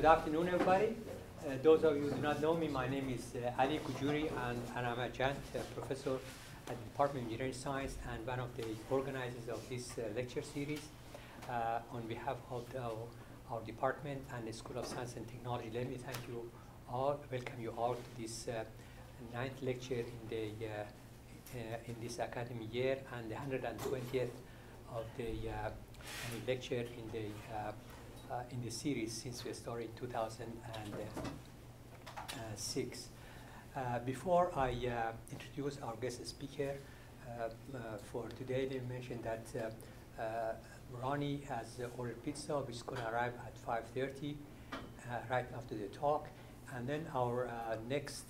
Good afternoon, everybody. Those of you who do not know me, my name is Ali Kujuri, and I'm a adjunct professor at the Department of Engineering Science and one of the organizers of this lecture series. On behalf of our department and the School of Science and Technology, let me thank you all, welcome you all to this ninth lecture in this academic year and the 120th of the lecture in the series since we started in 2006. Before I introduce our guest speaker for today, let me mention that Ronnie has ordered pizza, which is going to arrive at 5:30 right after the talk. And then our next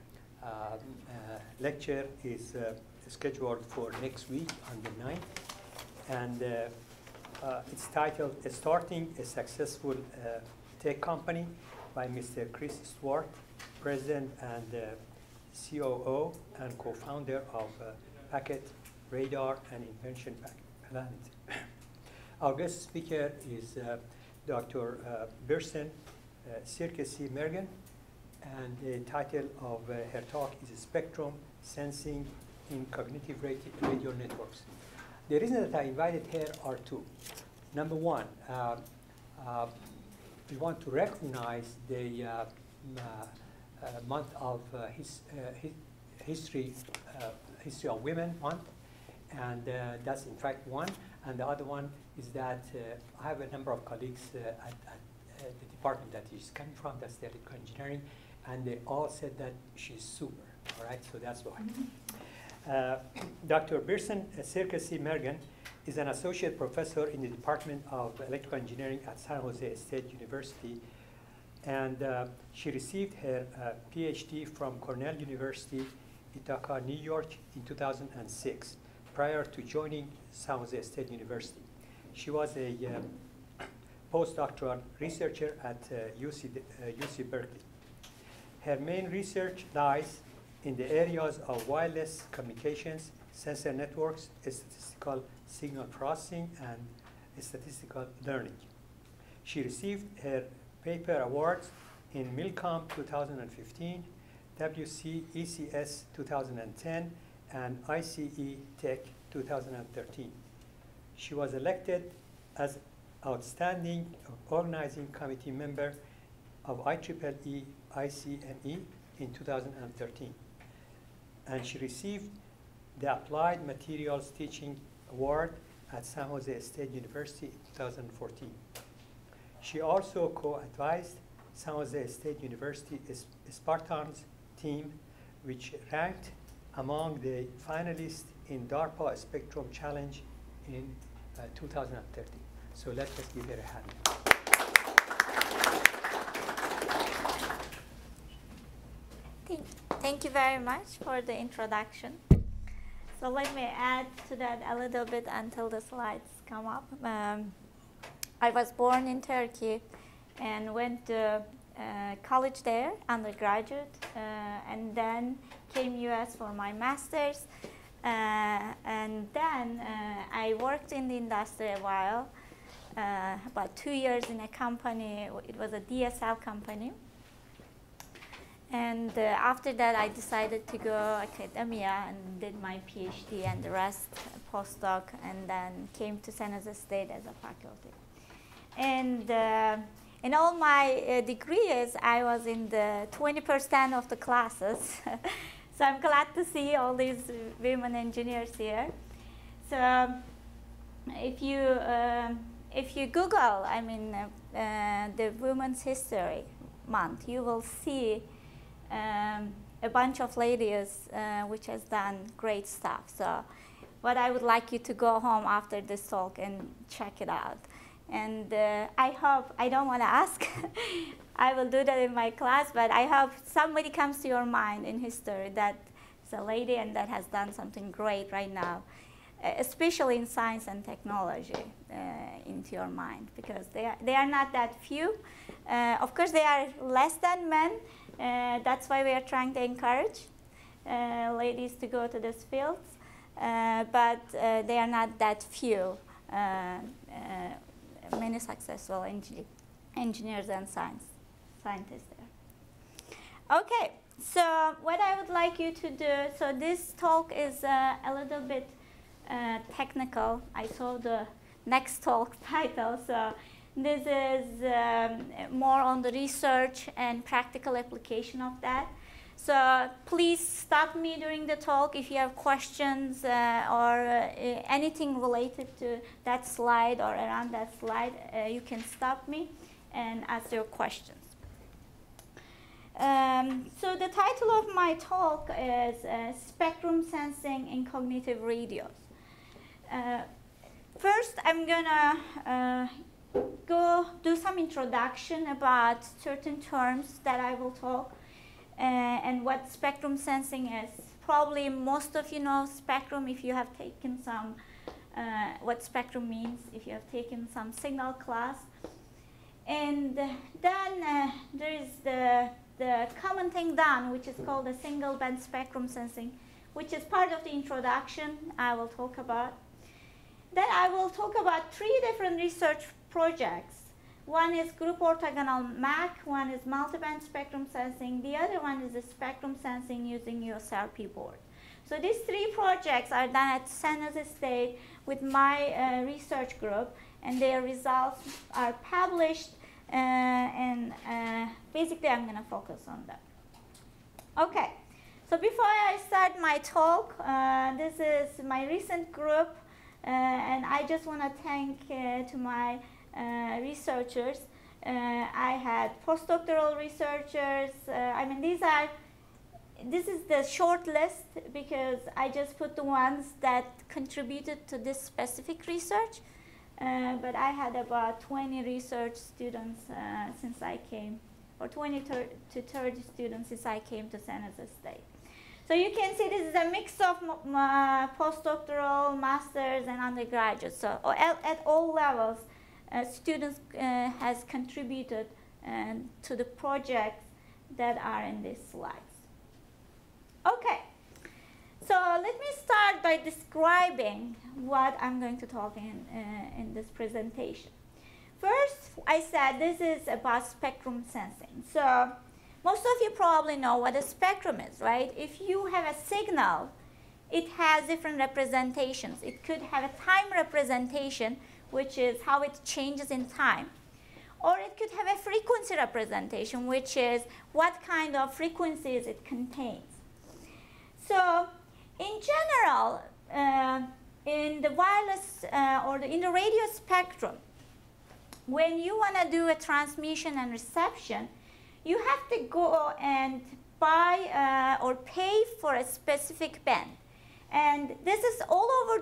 lecture is scheduled for next week on the 9th. And it's titled Starting a Successful Tech Company by Mr. Chris Swart, President and COO and co-founder of Packet, Radar, and Invention Planet. Our guest speaker is Dr. Birksen Sirkeci-Mergen, and the title of her talk is Spectrum Sensing in Cognitive Radio Networks. The reason that I invited her are two. Number one, we want to recognize the month of history of women month, and that's in fact one. And the other one is that I have a number of colleagues at the department that she's coming from, that's the electrical engineering, and they all said that she's super. All right, so that's why. Dr. Birksen Sirkeci-Mergen is an associate professor in the Department of Electrical Engineering at San Jose State University, and she received her PhD from Cornell University, Ithaca, New York in 2006, prior to joining San Jose State University. She was a postdoctoral researcher at UC Berkeley. Her main research lies in the areas of wireless communications, sensor networks, statistical signal processing, and statistical learning. She received her paper awards in Milcom 2015, WCECS 2010, and ICE Tech 2013. She was elected as Outstanding Organizing Committee member of IEEE ICME in 2013. And she received the Applied Materials Teaching Award at San Jose State University in 2014. She also co-advised San Jose State University Spartans team, which ranked among the finalists in DARPA Spectrum Challenge in 2013. So let's just give her a hand. Thank you very much for the introduction. So let me add to that a little bit until the slides come up. I was born in Turkey and went to college there, undergraduate, and then came US for my master's. And then I worked in the industry a while, about 2 years in a company. It was a DSL company. And after that, I decided to go academia and did my PhD and the rest postdoc, and then came to San Jose State as a faculty. And in all my degrees, I was in the 20% of the classes. So I'm glad to see all these women engineers here. So if you Google, I mean, the Women's History Month, you will see a bunch of ladies which has done great stuff. So what I would like you to go home after this talk and check it out. And I hope, I don't want to ask, I will do that in my class, but I hope somebody comes to your mind in history that is a lady and that has done something great right now, especially in science and technology, into your mind, because they are not that few. Of course, they are less than men. That's why we are trying to encourage ladies to go to these fields, but they are not that few. Many successful engineers and science scientists there. Okay, so what I would like you to do, so this talk is a little bit technical. I saw the next talk title, so this is more on the research and practical application of that. So please stop me during the talk if you have questions or anything related to that slide or around that slide. You can stop me and ask your questions. So the title of my talk is Spectrum Sensing in Cognitive Radios. First, I'm gonna go do some introduction about certain terms that I will talk and what spectrum sensing is. Probably most of you know spectrum if you have taken some, what spectrum means if you have taken some signal class. And then there is the common thing done, which is called the single band spectrum sensing, which is part of the introduction I will talk about. Then I will talk about 3 different research projects. One is group orthogonal MAC, one is multiband spectrum sensing, the other one is the spectrum sensing using USRP board. So these 3 projects are done at San Jose State with my research group, and their results are published, and basically I'm going to focus on that. Okay, so before I start my talk, this is my recent group, and I just want to thank to my researchers. I had postdoctoral researchers. I mean, this is the short list because I just put the ones that contributed to this specific research. But I had about 20 research students since I came, or 20 to 30 students since I came to San Jose State. So you can see this is a mix of postdoctoral, masters, and undergraduates. So at all levels, students has contributed to the projects that are in these slides. Okay, so let me start by describing what I'm going to talk in this presentation. First, I said this is about spectrum sensing. So most of you probably know what a spectrum is, right? If you have a signal, it has different representations. It could have a time representation, which is how it changes in time. Or it could have a frequency representation, which is what kind of frequencies it contains. So in general, in the wireless or in the radio spectrum, when you want to do a transmission and reception, you have to go and buy or pay for a specific band. And this is all over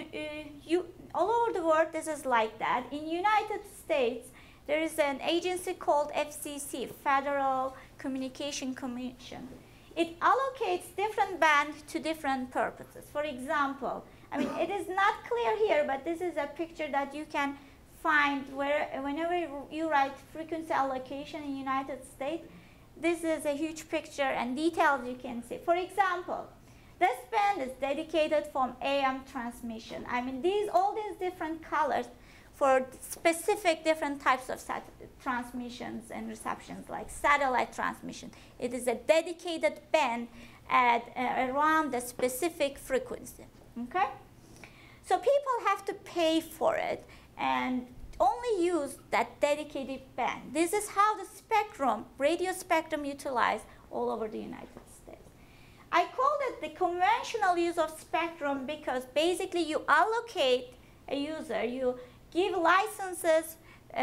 the world, this is like that. In United States, there is an agency called FCC, Federal Communication Commission. It allocates different bands to different purposes. For example, I mean, it is not clear here, but this is a picture that you can find whenever you write frequency allocation in the United States. This is a huge picture and details you can see. For example, this band is dedicated for AM transmission. I mean, all these different colors for specific different types of transmissions and receptions, like satellite transmission. It is a dedicated band at around a specific frequency. Okay? So people have to pay for it and only use that dedicated band. This is how the spectrum, radio spectrum, utilized all over the United States. I call it the conventional use of spectrum because basically you allocate a user, you give licenses,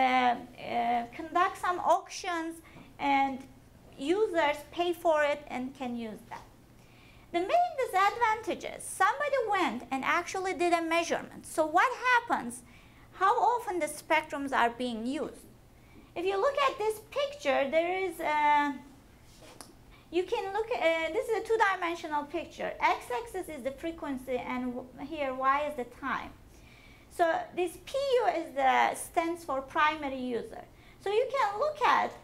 conduct some auctions, and users pay for it and can use that. The main disadvantage is somebody went and actually did a measurement. So what happens? How often the spectrums are being used? If you look at this picture, there is you can look at, this is a two-dimensional picture. X-axis is the frequency, and here Y is the time. So this PU stands for primary user. So you can look at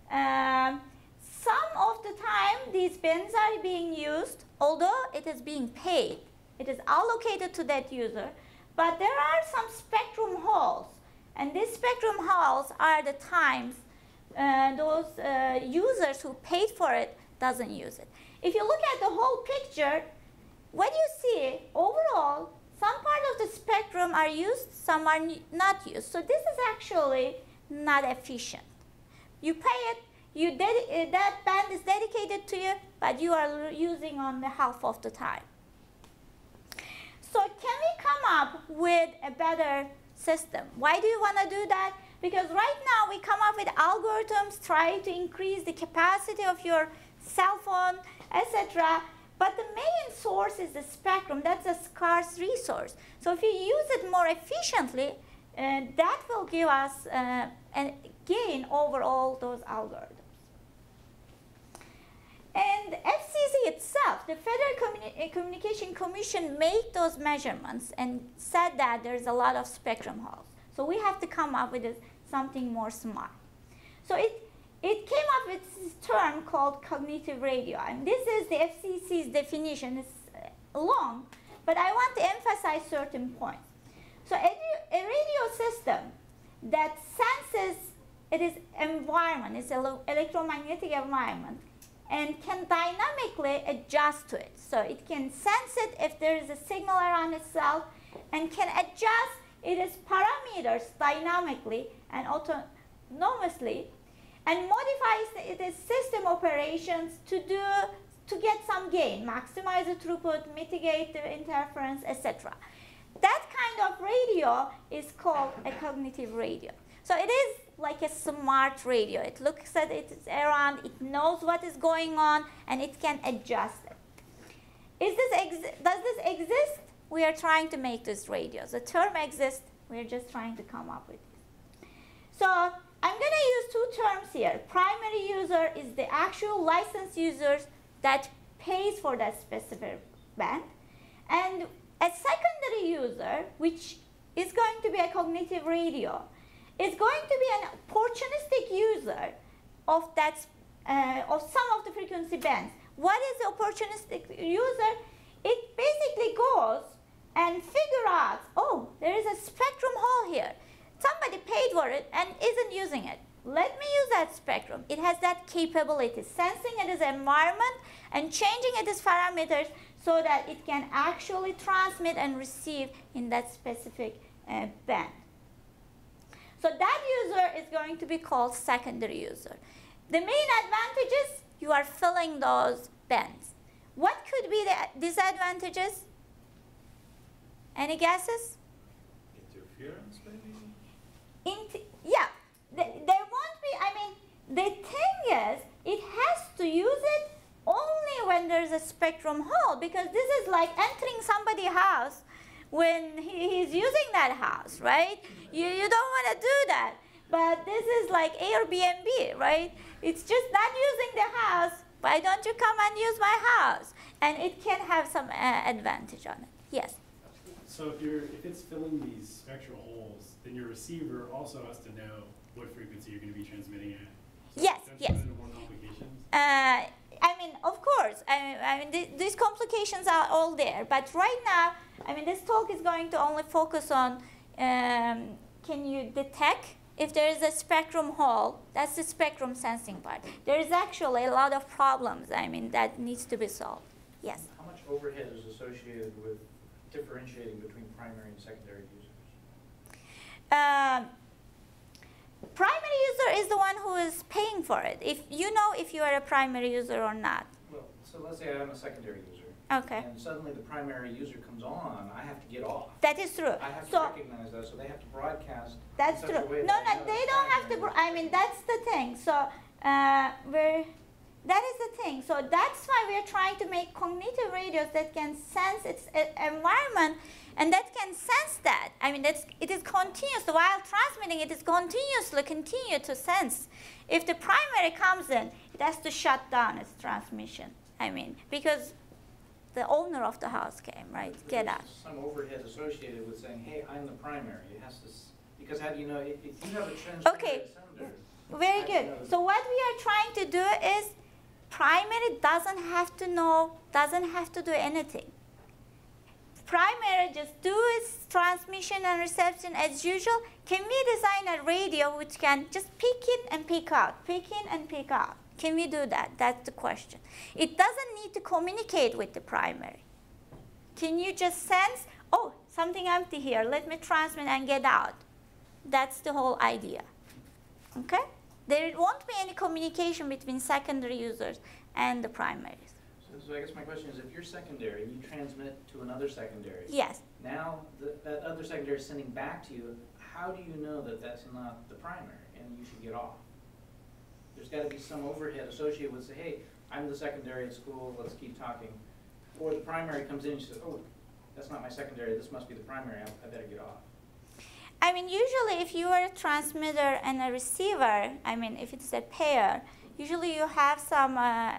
some of the time these bands are being used, although it is being paid. It is allocated to that user, but there are some spectrum holes, and these spectrum holes are the times those users who paid for it doesn't use it. If you look at the whole picture, what you see overall, some part of the spectrum are used, some are not used. So this is actually not efficient. You pay it, that band is dedicated to you, but you are using only half of the time. So can we come up with a better system? Why do you want to do that? Because right now we come up with algorithms, try to increase the capacity of your cell phone, etc. But the main source is the spectrum. That's a scarce resource. So if you use it more efficiently, that will give us a gain over all those algorithms. And FCC itself, the Federal Communication Commission, made those measurements and said that there's a lot of spectrum holes. So we have to come up with something more smart. So it came up with this term called cognitive radio. And this is the FCC's definition. It's long, but I want to emphasize certain points. So a radio system that senses its environment, its electromagnetic environment, and can dynamically adjust to it. So it can sense it if there is a signal around itself and can adjust its parameters dynamically and autonomously and modifies its system operations to get some gain, maximize the throughput, mitigate the interference, etc. That kind of radio is called a cognitive radio. So it is like a smart radio. It looks at it around, it knows what is going on, and it can adjust it. Does this exist? We are trying to make this radios. The term exists, we're just trying to come up with it. So I'm going to use two terms here. Primary user is the actual licensed users that pays for that specific band. And a secondary user, which is going to be a cognitive radio, is going to be an opportunistic user of that of some of the frequency bands. What is the opportunistic user? It basically goes and figure out, oh, there is a spectrum hole here. Somebody paid for it and isn't using it. Let me use that spectrum. It has that capability, sensing its environment and changing its parameters so that it can actually transmit and receive in that specific band. So that user is going to be called secondary user. The main advantages, you are filling those bands. What could be the disadvantages? Any guesses? Interference, maybe? Yeah, there won't be, I mean, the thing is, it has to use it only when there's a spectrum hole, because this is like entering somebody's house when he's using that house, right? You don't want to do that. But this is like Airbnb, right? It's just not using the house. Why don't you come and use my house? And it can have some advantage on it. Yes? So if it's filling these spectral holes, then your receiver also has to know what frequency you're going to be transmitting at. So Yes, that's yes. More complications? I mean, of course, I mean, these complications are all there. But right now, I mean, this talk is going to only focus on can you detect if there is a spectrum hole. That's the spectrum sensing part. There is actually a lot of problems, I mean, that needs to be solved. Yes? How much overhead is associated with differentiating between primary and secondary users? Primary user is the one who is paying for it. If you know if you are a primary user or not. Well, so let's say I'm a secondary user. Okay. And suddenly the primary user comes on, I have to get off. That is true. I have to recognize that, so they have to broadcast. That's true. No, they don't have to. I mean, that's the thing. So that is the thing. So that's why we are trying to make cognitive radios that can sense its environment and that can sense that. I mean, it is continuous. While transmitting, it is continuously continue to sense. If the primary comes in, it has to shut down its transmission. I mean, because the owner of the house came, right? Get out. Some overhead associated with saying, hey, I'm the primary. It has to, because how do you know, if you have a transmitter Okay, sender, very good. So what we are trying to do is primary doesn't have to know, doesn't have to do anything. primary just do its transmission and reception as usual, can we design a radio which can just pick in and pick out, pick in and pick out? Can we do that? That's the question. It doesn't need to communicate with the primary. Can you just sense, oh, something empty here, let me transmit and get out? That's the whole idea. Okay? There won't be any communication between secondary users and the primaries. So I guess my question is, if you're secondary and you transmit to another secondary, Yes. now that other secondary is sending back to you, how do you know that that's not the primary and you should get off? There's got to be some overhead associated with, say, hey, I'm the secondary at school, let's keep talking. Or the primary comes in and says, oh, that's not my secondary, this must be the primary, I better get off. I mean, usually if you are a transmitter and a receiver, I mean, if it's a pair, usually you have some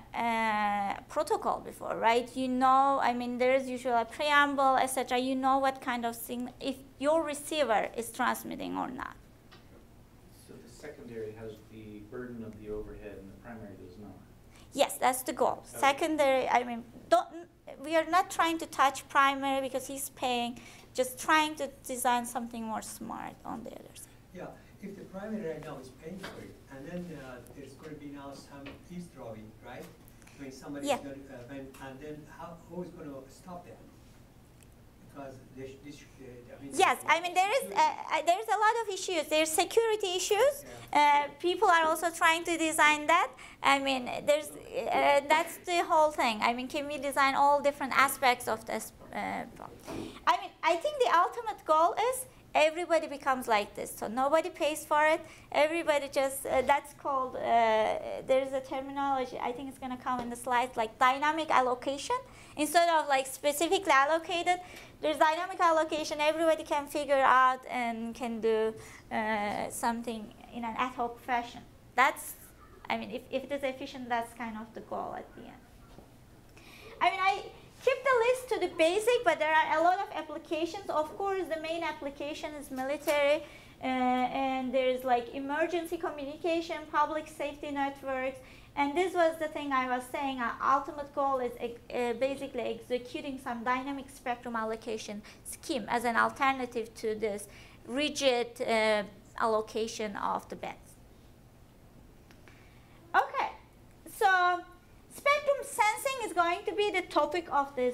protocol before, right? You know, I mean, there's usually a preamble, etc. You know what kind of signal, if your receiver is transmitting or not. So the secondary has the burden of the overhead and the primary does not. Yes, that's the goal. Okay. Secondary, I mean, we are not trying to touch primary because he's paying, just trying to design something more smart on the other side. Yeah, if the primary right now is paying for it, and then there's going to be now some eavesdropping, right? When somebody's Yeah. going to, and then who is going to stop that? Because this I mean, Yes, I mean, there's a lot of issues. There's security issues. Yeah. People are also trying to design that. I mean, there's that's the whole thing. I mean, can we design all different aspects of this problem? I mean, I think the ultimate goal is everybody becomes like this. So nobody pays for it. Everybody just, that's called, there's a terminology, I think it's going to come in the slides, like dynamic allocation. Instead of like specifically allocated, there's dynamic allocation. Everybody can figure out and can do something in an ad hoc fashion. That's, I mean, if it is efficient, that's kind of the goal at the end. I mean, I keep the list to the basic, but there are a lot of applications. Of course, the main application is military, and there's like emergency communication, public safety networks, and this was the thing I was saying. Our ultimate goal is basically executing some dynamic spectrum allocation scheme as an alternative to this rigid allocation of the bands. Okay, so spectrum sensing is going to be the topic of this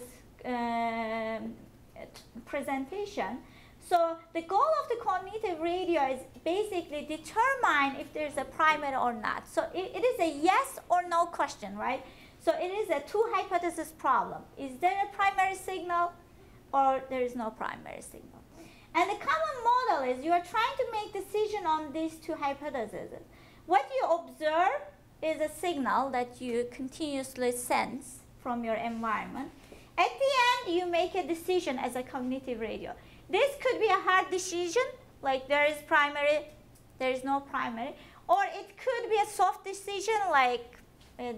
presentation. So the goal of the cognitive radio is basically determine if there's a primary or not. So it is a yes or no question, right? So it is a two hypothesis problem. Is there a primary signal or there is no primary signal? And the common model is you are trying to make decision on these two hypotheses. What you observe is a signal that you continuously sense from your environment. At the end, you make a decision as a cognitive radio. This could be a hard decision, like there is primary, there is no primary, or it could be a soft decision, like a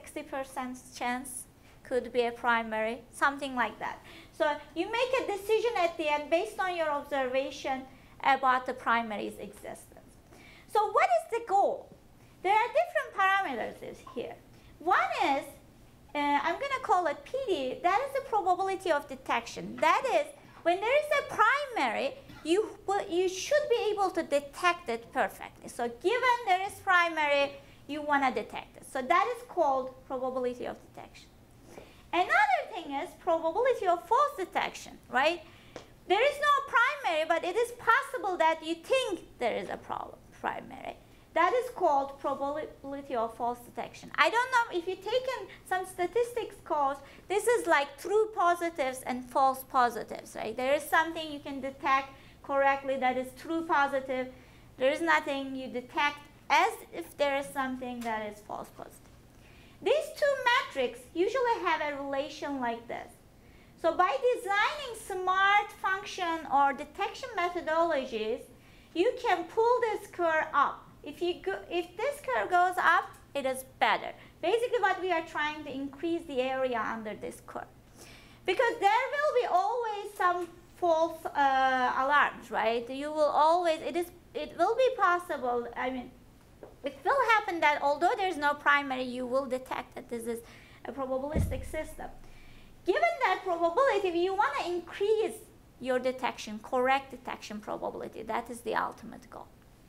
60% chance could be a primary, something like that. So you make a decision at the end based on your observation about the primary's existence. So what is the goal? There are different parameters here. One is, I'm going to call it PD, that is the probability of detection. That is, when there is a primary, you should be able to detect it perfectly. So given there is primary, you want to detect it. So that is called probability of detection. Another thing is probability of false detection, right? There is no primary, but it is possible that you think there is a primary. That is called probability of false detection. I don't know if you've taken some statistics course, this is like true positives and false positives, right? There is something you can detect correctly that is true positive. There is nothing you detect as if there is something that is false positive. These two metrics usually have a relation like this. So by designing smart function or detection methodologies, you can pull this curve up. If this curve goes up, it is better. Basically what we are trying to increase the area under this curve. Because there will be always some false alarms, right? You will always, it will be possible, I mean, it will happen that although there is no primary, you will detect that this is a probabilistic system. given that probability, you want to increase your detection, correct detection probability. That is the ultimate goal.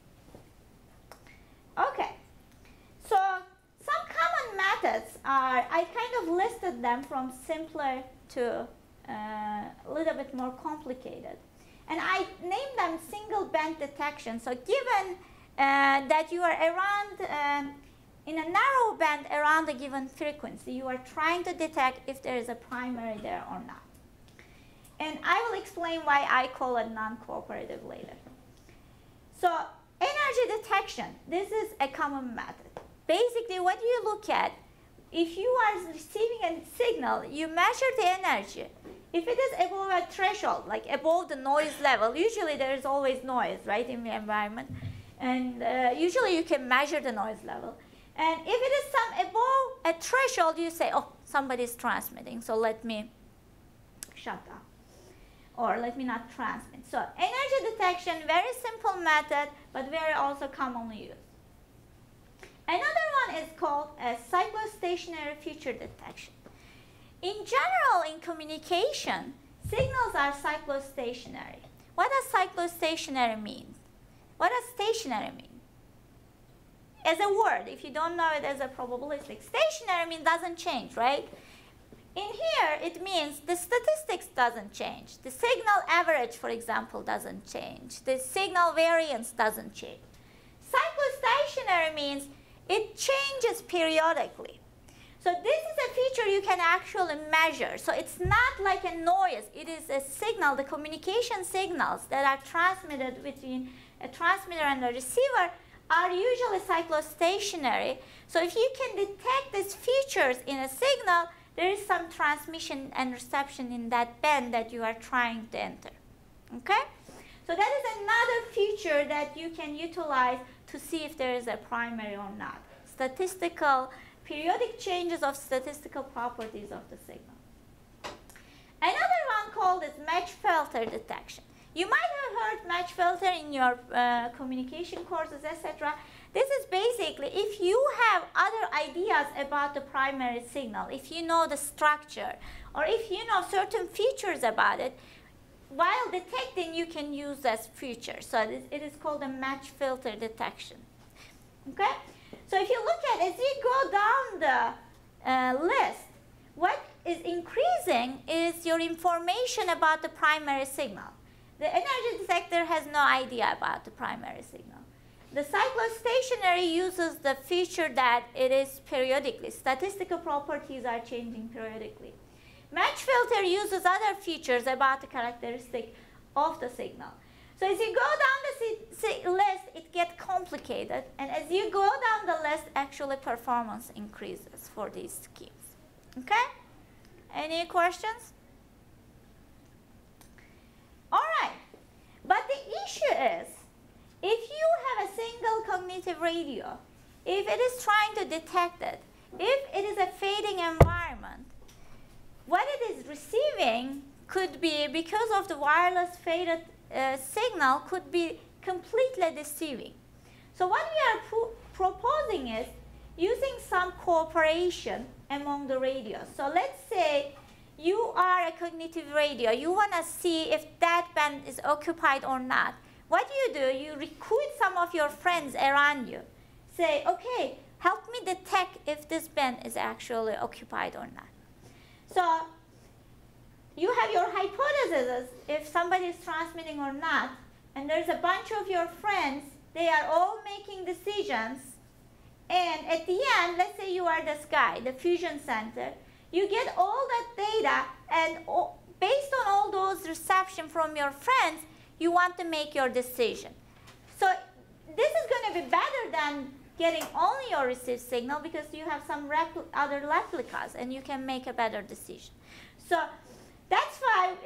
Okay, so some common methods are, I kind of listed them from simpler to a little bit more complicated. And I named them single band detection. So given that you are around, in a narrow band around a given frequency, you are trying to detect if there is a primary there or not. And I will explain why I call it non-cooperative later. So energy detection, this is a common method. Basically, what you look at, if you are receiving a signal, you measure the energy. If it is above a threshold, like above the noise level, usually there is always noise, right, in the environment. And usually you can measure the noise level. And if it is some above a threshold, you say, oh, somebody is transmitting, so let me shut down. Or let me not transmit. So energy detection, very simple method, but very also commonly used. Another one is called a cyclostationary feature detection. In general, in communication, signals are cyclostationary. What does cyclostationary mean? What does stationary mean? As a word, if you don't know it as a probabilistic, stationary means doesn't change, right? In here, it means the statistics doesn't change. The signal average, for example, doesn't change. The signal variance doesn't change. Cyclostationary means it changes periodically. So this is a feature you can actually measure. So it's not like a noise. It is a signal. The communication signals that are transmitted between a transmitter and a receiver are usually cyclostationary. So if you can detect these features in a signal, there is some transmission and reception in that band that you are trying to enter. Okay? So that is another feature that you can utilize to see if there is a primary or not. Statistical, periodic changes of statistical properties of the signal. Another one called is match filter detection. You might have heard match filter in your communication courses, etc. This is basically if you have other ideas about the primary signal, if you know the structure, or if you know certain features about it, while detecting you can use this feature. So it is called a match filter detection. Okay? So if you look at, as you go down the list, what is increasing is your information about the primary signal. The energy detector has no idea about the primary signal. The cyclostationary uses the feature that it is periodically. Statistical properties are changing periodically. Match filter uses other features about the characteristic of the signal. So as you go down the list, it gets complicated. And as you go down the list, actually performance increases for these schemes. Okay? Any questions? All right. But the issue is, if you have a single cognitive radio, if it is trying to detect it, if it is a fading environment, what it is receiving could be, because of the wireless faded signal, could be completely deceiving. So what we are proposing is using some cooperation among the radios. So let's say you are a cognitive radio. You want to see if that band is occupied or not. What do? You recruit some of your friends around you. Say, okay, help me detect if this band is actually occupied or not. So you have your hypothesis if somebody is transmitting or not, and there's a bunch of your friends, they are all making decisions, and at the end, let's say you are this guy, the fusion center, you get all that data, and based on all those reception from your friends, you want to make your decision. So this is going to be better than getting only your received signal, because you have some other replicas and you can make a better decision. So that's why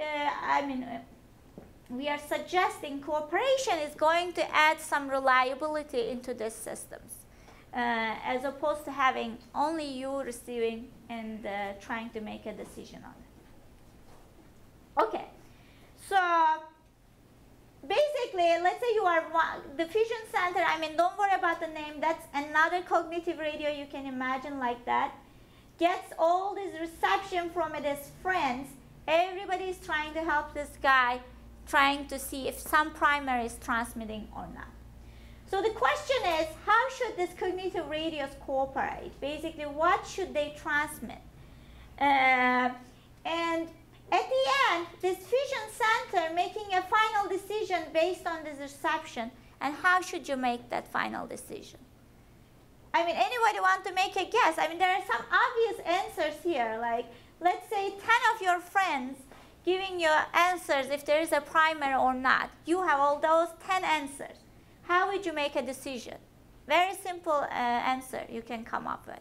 we are suggesting cooperation is going to add some reliability into these systems, as opposed to having only you receiving and trying to make a decision on it. Okay, so basically, let's say you are the fusion center. Don't worry about the name. That's another cognitive radio you can imagine like that. gets all this reception from his friends. Everybody is trying to help this guy, trying to see if some primary is transmitting or not. So the question is, how should this cognitive radios cooperate? Basically, what should they transmit? And at the end, this fusion center making a final decision based on this reception, and how should you make that final decision? I mean, anybody want to make a guess? I mean, there are some obvious answers here, like, let's say 10 of your friends giving you answers if there is a primary or not. You have all those 10 answers. How would you make a decision? Very simple answer you can come up with.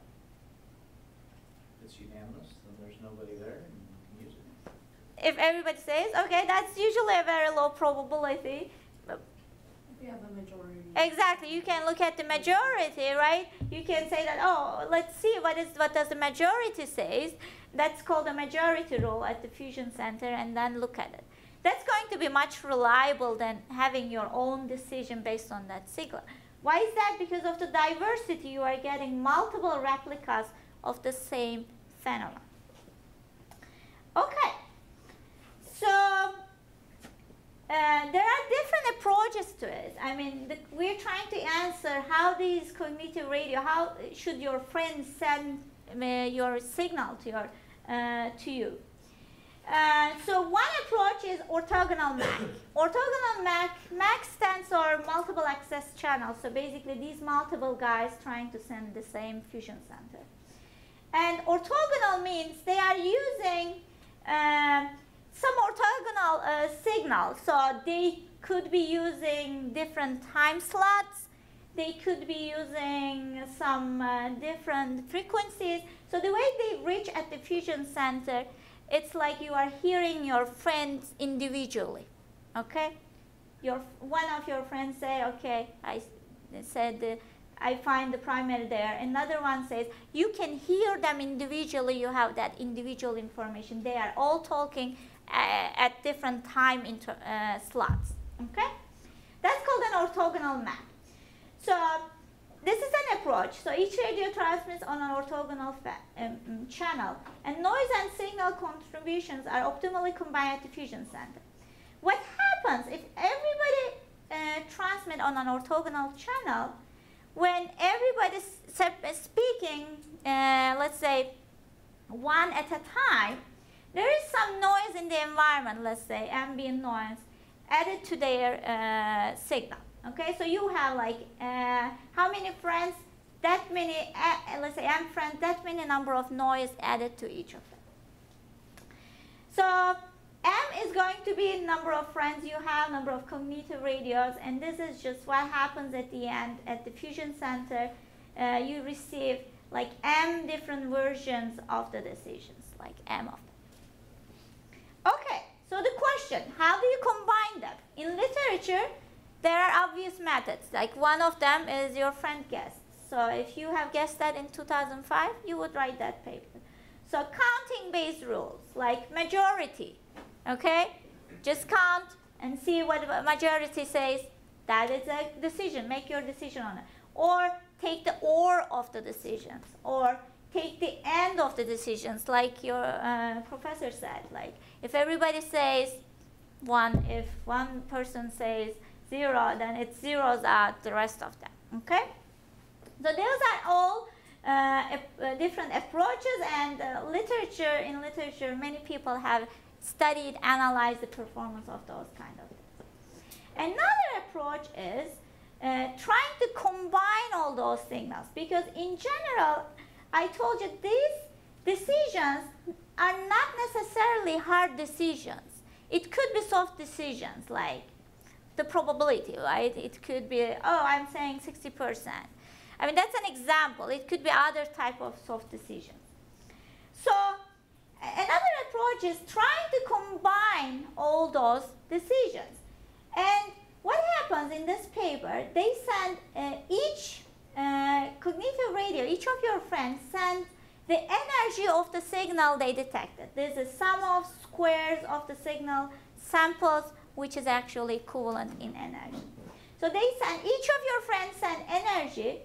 It's unanimous, then there's nobody there, and you can use it. If everybody says, okay, that's usually a very low probability. If you have a majority. Exactly, you can look at the majority, right? You can say that, oh, let's see what does the majority says. That's called a majority rule at the fusion center, and then look at it. That's going to be much reliable than having your own decision based on that signal. Why is that? Because of the diversity, you are getting multiple replicas of the same phenomenon. Okay, so there are different approaches to it. I mean, we're trying to answer how these cognitive radio, how should your friends send your signal to you. So one approach is orthogonal MAC. Orthogonal MAC stands for multiple access channels. So basically these multiple guys trying to send the same fusion center. And orthogonal means they are using some orthogonal signals. So they could be using different time slots. They could be using some different frequencies. So the way they reach at the fusion center, it's like you are hearing your friends individually, okay? One of your friends say, okay, I find the primary there. Another one says, you can hear them individually. You have that individual information. They are all talking at different time slots, okay? That's called an orthogonal map. So this is an approach. So each radio transmits on an orthogonal channel, and noise and signal contributions are optimally combined at the fusion center. What happens if everybody transmits on an orthogonal channel? When everybody is speaking, let's say, one at a time, there is some noise in the environment, let's say, ambient noise, added to their signal. Okay, so you have like how many friends, that many, let's say M friends, that many number of noise added to each of them. So M is going to be number of friends you have, number of cognitive radios, and this is just what happens at the end. At the fusion center, you receive like M different versions of the decisions, like M of them. Okay, so the question, how do you combine them? In literature, there are obvious methods, like one of them is your friend guessed. So if you have guessed that in 2005, you would write that paper. So counting-based rules, like majority, okay? Just count and see what the majority says. That is a decision, make your decision on it. Or take the or of the decisions, or take the end of the decisions, like your professor said. Like if everybody says 1, if one person says 0, then it zeroes out the rest of them, okay? So those are all different approaches, and in literature, many people have studied, analyzed the performance of those kind of things. Another approach is trying to combine all those signals, because in general, I told you these decisions are not necessarily hard decisions. It could be soft decisions, like the probability, right? It could be, oh, I'm saying 60%. I mean, that's an example. It could be other type of soft decisions. So another approach is trying to combine all those decisions. And what happens in this paper, they send each cognitive radio, each of your friends send the energy of the signal they detected. There's a sum of squares of the signal samples, which is actually equivalent in energy. So they send, each of your friends send energy,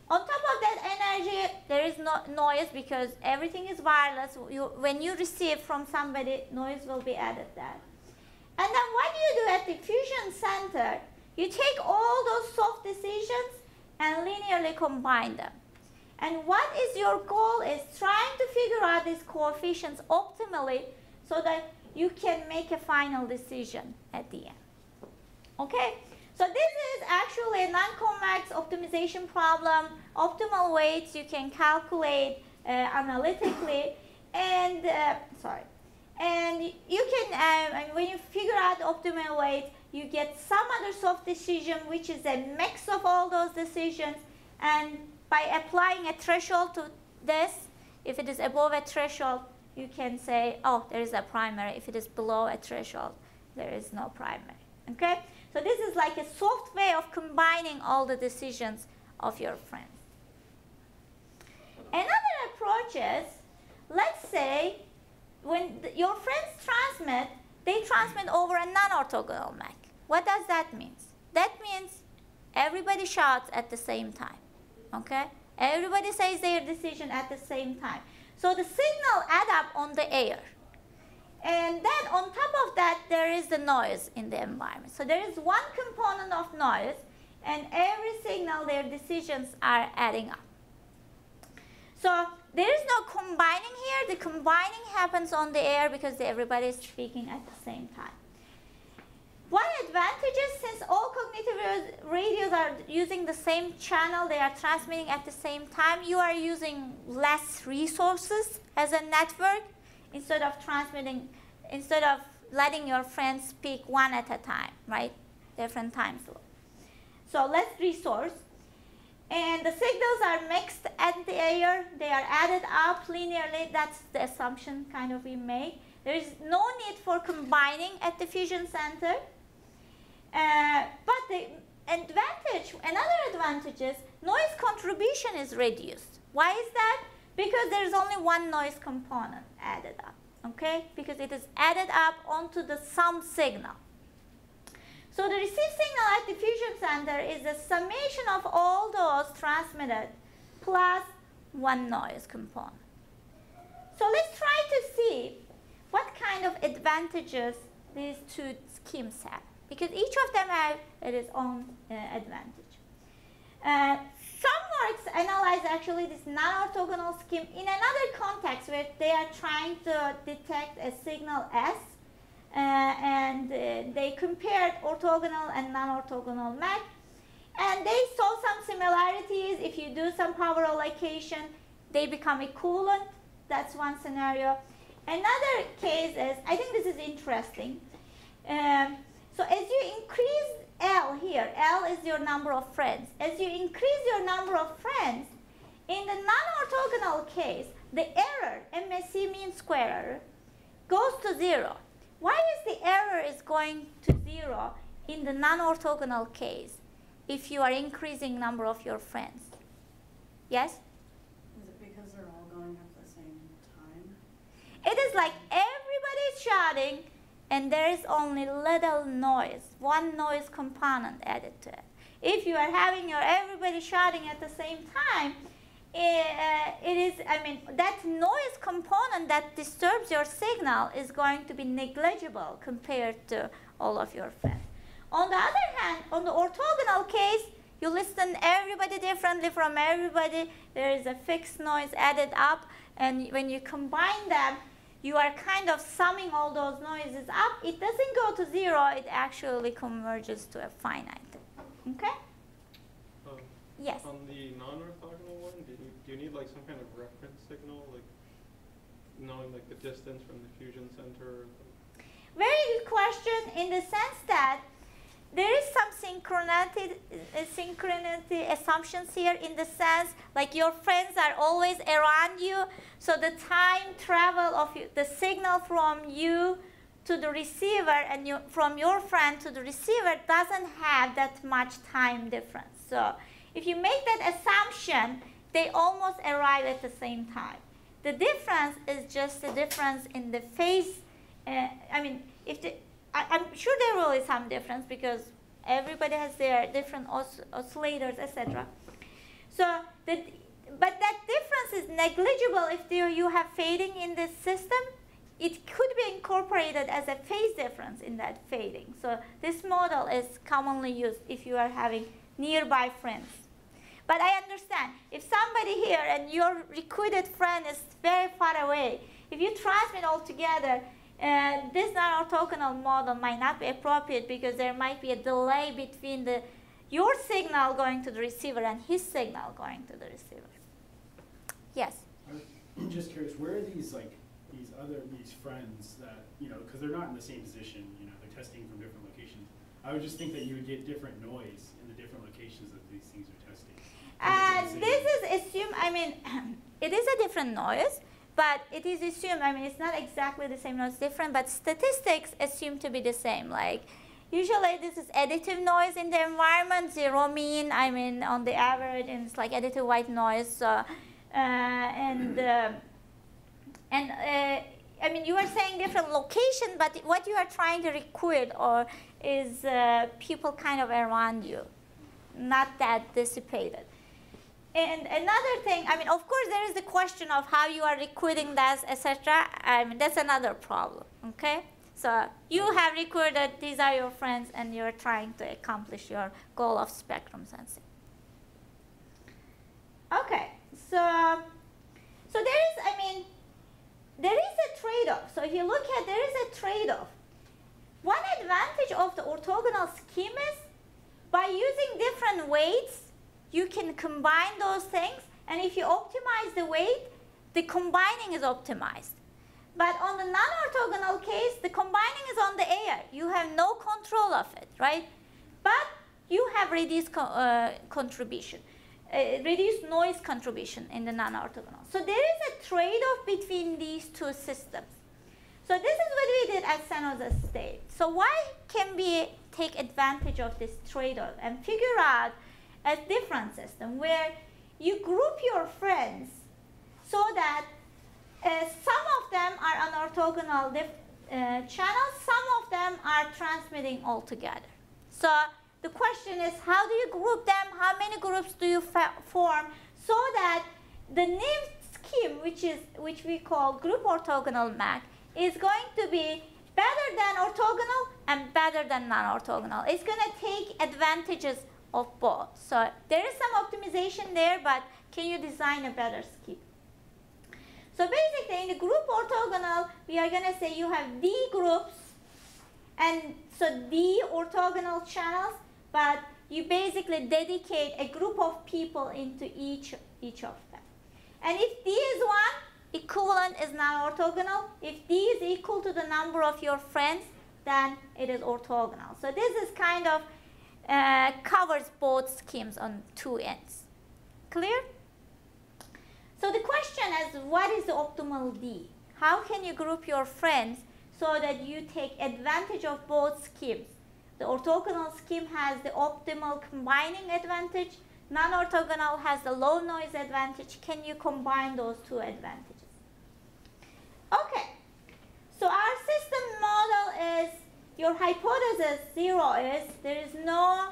On top of that energy, there is no noise because everything is wireless. When you receive from somebody, noise will be added there. And then what you do at the fusion center, you take all those soft decisions and linearly combine them. And what is your goal is trying to figure out these coefficients optimally so that you can make a final decision at the end. Okay? So this is actually a non-convex optimization problem. Optimal weights you can calculate analytically, and and you can when you figure out the optimal weight, you get some other soft decision, which is a mix of all those decisions, and by applying a threshold to this, if it is above a threshold, you can say, oh, there is a primary. If it is below a threshold, there is no primary. Okay? So this is like a soft way of combining all the decisions of your friends. Another approach is, let's say, when your friends transmit, they transmit over a non-orthogonal MAC. What does that mean? That means everybody shouts at the same time. Okay? Everybody says their decision at the same time. So the signal adds up on the air. And then on top of that, there is the noise in the environment. So there is one component of noise, and every signal, their decisions are adding up. So there is no combining here. The combining happens on the air because everybody is speaking at the same time. One advantage is, since all cognitive radios are using the same channel, they are transmitting at the same time, you are using less resources as a network instead of letting your friends speak one at a time, right? Different time slots. So less resource. And the signals are mixed at the air. They are added up linearly. That's the assumption kind of we make. There is no need for combining at the fusion center. But the advantage, another advantage is noise contribution is reduced. Why is that? Because there is only one noise component added up, okay? Because it is added up onto the sum signal. So the received signal at the fusion center is the summation of all those transmitted plus one noise component. So let's try to see what kind of advantages these two schemes have, because each of them have its own advantage. Some works analyze actually this non-orthogonal scheme in another context where they are trying to detect a signal S, and they compared orthogonal and non-orthogonal MAC, and they saw some similarities. If you do some power allocation, they become equivalent. That's one scenario. Another case is, I think this is interesting. So as you increase L here, L is your number of friends. As you increase your number of friends, in the non-orthogonal case, the error, MSE mean square error, goes to 0. Why is the error is going to 0 in the non-orthogonal case if you are increasing number of your friends? Yes? Is it because they're all going at the same time? It is like everybody is shouting, and there is only little noise, one noise component added to it. If you are having your everybody shouting at the same time, that noise component that disturbs your signal is going to be negligible compared to all of your friends. On the other hand, on the orthogonal case, you listen everybody differently from everybody. There is a fixed noise added up, and when you combine them, you are kind of summing all those noises up. It doesn't go to 0. It actually converges to a finite. Okay? Yes? On the non-orthogonal one, do you need like some kind of reference signal, like knowing like the distance from the fusion center? Very good question, in the sense that there is some synchronity assumptions here, in the sense like your friends are always around you, so the time travel of the signal from you to the receiver and from your friend to the receiver doesn't have that much time difference. So if you make that assumption, they almost arrive at the same time. The difference is just the difference in the phase. I'm sure there will be some difference because everybody has their different oscillators, etc. So but that difference is negligible if you have fading in this system. It could be incorporated as a phase difference in that fading. So this model is commonly used if you are having nearby friends. But I understand, if somebody here and your recruited friend is very far away, if you transmit all together, this non-orthogonal model might not be appropriate because there might be a delay between your signal going to the receiver and his signal going to the receiver. Yes? I'm just curious, where are these these friends that, because they're not in the same position, they're testing from different locations. I would just think that you would get different noise in the different locations that these things are testing. This is assumed, it is a different noise, but it is assumed, it's not exactly the same noise, different, but statistics assume to be the same. Like, usually this is additive noise in the environment, zero mean, on the average, and it's like additive white noise. So, you are saying different location, but what you are trying to recruit is people kind of around you, not that dissipated. And another thing, of course, there is the question of how you are recruiting that, etc. That's another problem, okay? So you have recruited, these are your friends, and you're trying to accomplish your goal of spectrum sensing. Okay, so there is, there is a trade-off. So if you look at, there is a trade-off. One advantage of the orthogonal scheme is by using different weights, you can combine those things, and if you optimize the weight, the combining is optimized. But on the non-orthogonal case, the combining is on the air. You have no control of it, right? But you have reduced contribution, reduced noise contribution in the non-orthogonal. So there is a trade-off between these two systems. So this is what we did at San Jose State. So why can we take advantage of this trade-off and figure out a different system where you group your friends so that some of them are on orthogonal channels, some of them are transmitting all together. So the question is, how do you group them? How many groups do you form so that the new scheme, which we call group orthogonal MAC, is going to be better than orthogonal and better than non-orthogonal. It's going to take advantages of both. So there is some optimization there, but can you design a better scheme? So basically, in the group orthogonal, we are going to say you have D groups, and so D orthogonal channels, but you basically dedicate a group of people into each of them. And if D is 1, equivalent is non-orthogonal. If D is equal to the number of your friends, then it is orthogonal. So this is kind of covers both schemes on two ends. Clear? So the question is, what is the optimal D? How can you group your friends so that you take advantage of both schemes? The orthogonal scheme has the optimal combining advantage. Non-orthogonal has the low noise advantage. Can you combine those two advantages? Okay. So our system model is, your hypothesis 0 is there is no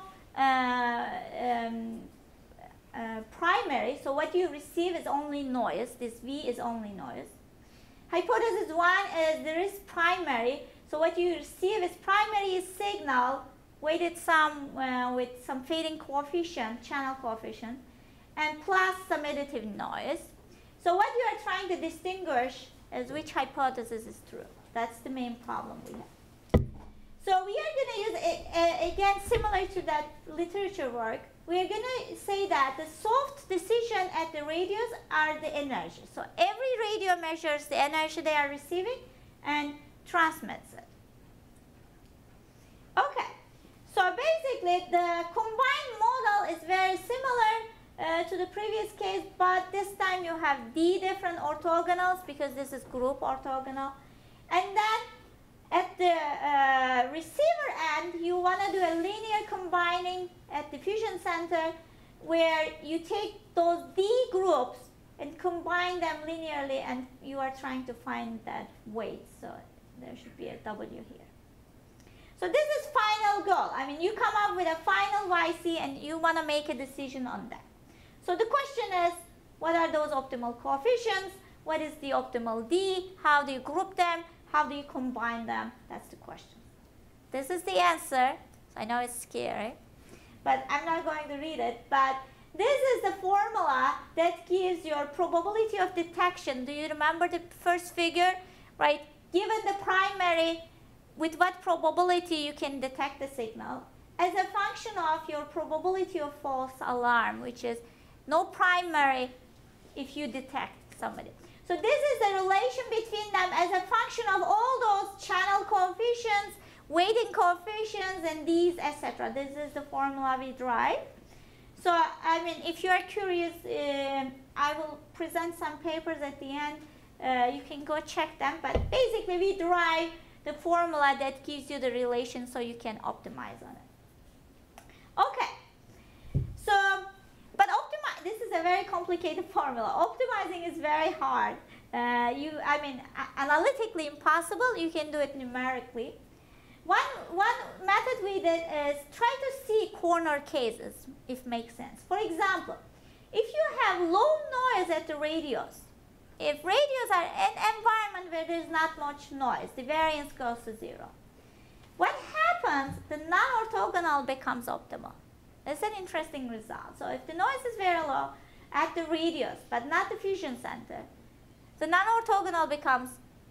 primary, so what you receive is only noise. This V is only noise. Hypothesis 1 is there is primary, so what you receive is primary signal weighted with some fading coefficient, channel coefficient, and plus some additive noise. So what you are trying to distinguish is which hypothesis is true. That's the main problem we have. So we are going to use, again, similar to that literature work, we are going to say that the soft decision at the radios are the energy. So every radio measures the energy they are receiving and transmits it. Okay. So basically, the combined model is very similar to the previous case, but this time you have D different orthogonals because this is group orthogonal. And then at the receiver end, you want to do a linear combining at the fusion center where you take those D groups and combine them linearly, and you are trying to find that weight. So there should be a W here. So this is final goal. You come up with a final YC and you want to make a decision on that. So the question is, what are those optimal coefficients? What is the optimal D? How do you group them? How do you combine them? That's the question. This is the answer. So I know it's scary, but I'm not going to read it. But this is the formula that gives your probability of detection. Do you remember the first figure? Right? Given the primary, with what probability you can detect the signal, as a function of your probability of false alarm, which is no primary if you detect somebody. So this is the relation between them as a function of all those channel coefficients, weighting coefficients, and these, etc. This is the formula we derive. So, I mean, if you are curious, I will present some papers at the end. You can go check them. But basically, we derive the formula that gives you the relation so you can optimize on it. Okay. So, but this is a very complicated formula. Optimizing is very hard. I mean, analytically impossible. You can do it numerically. One method we did is try to see corner cases, if it makes sense. For example, if you have low noise at the radios, if radios are an environment where there is not much noise, the variance goes to 0. What happens, the non-orthogonal becomes optimal. That's an interesting result. So if the noise is very low at the radios, but not the fusion center, the non-orthogonal becomes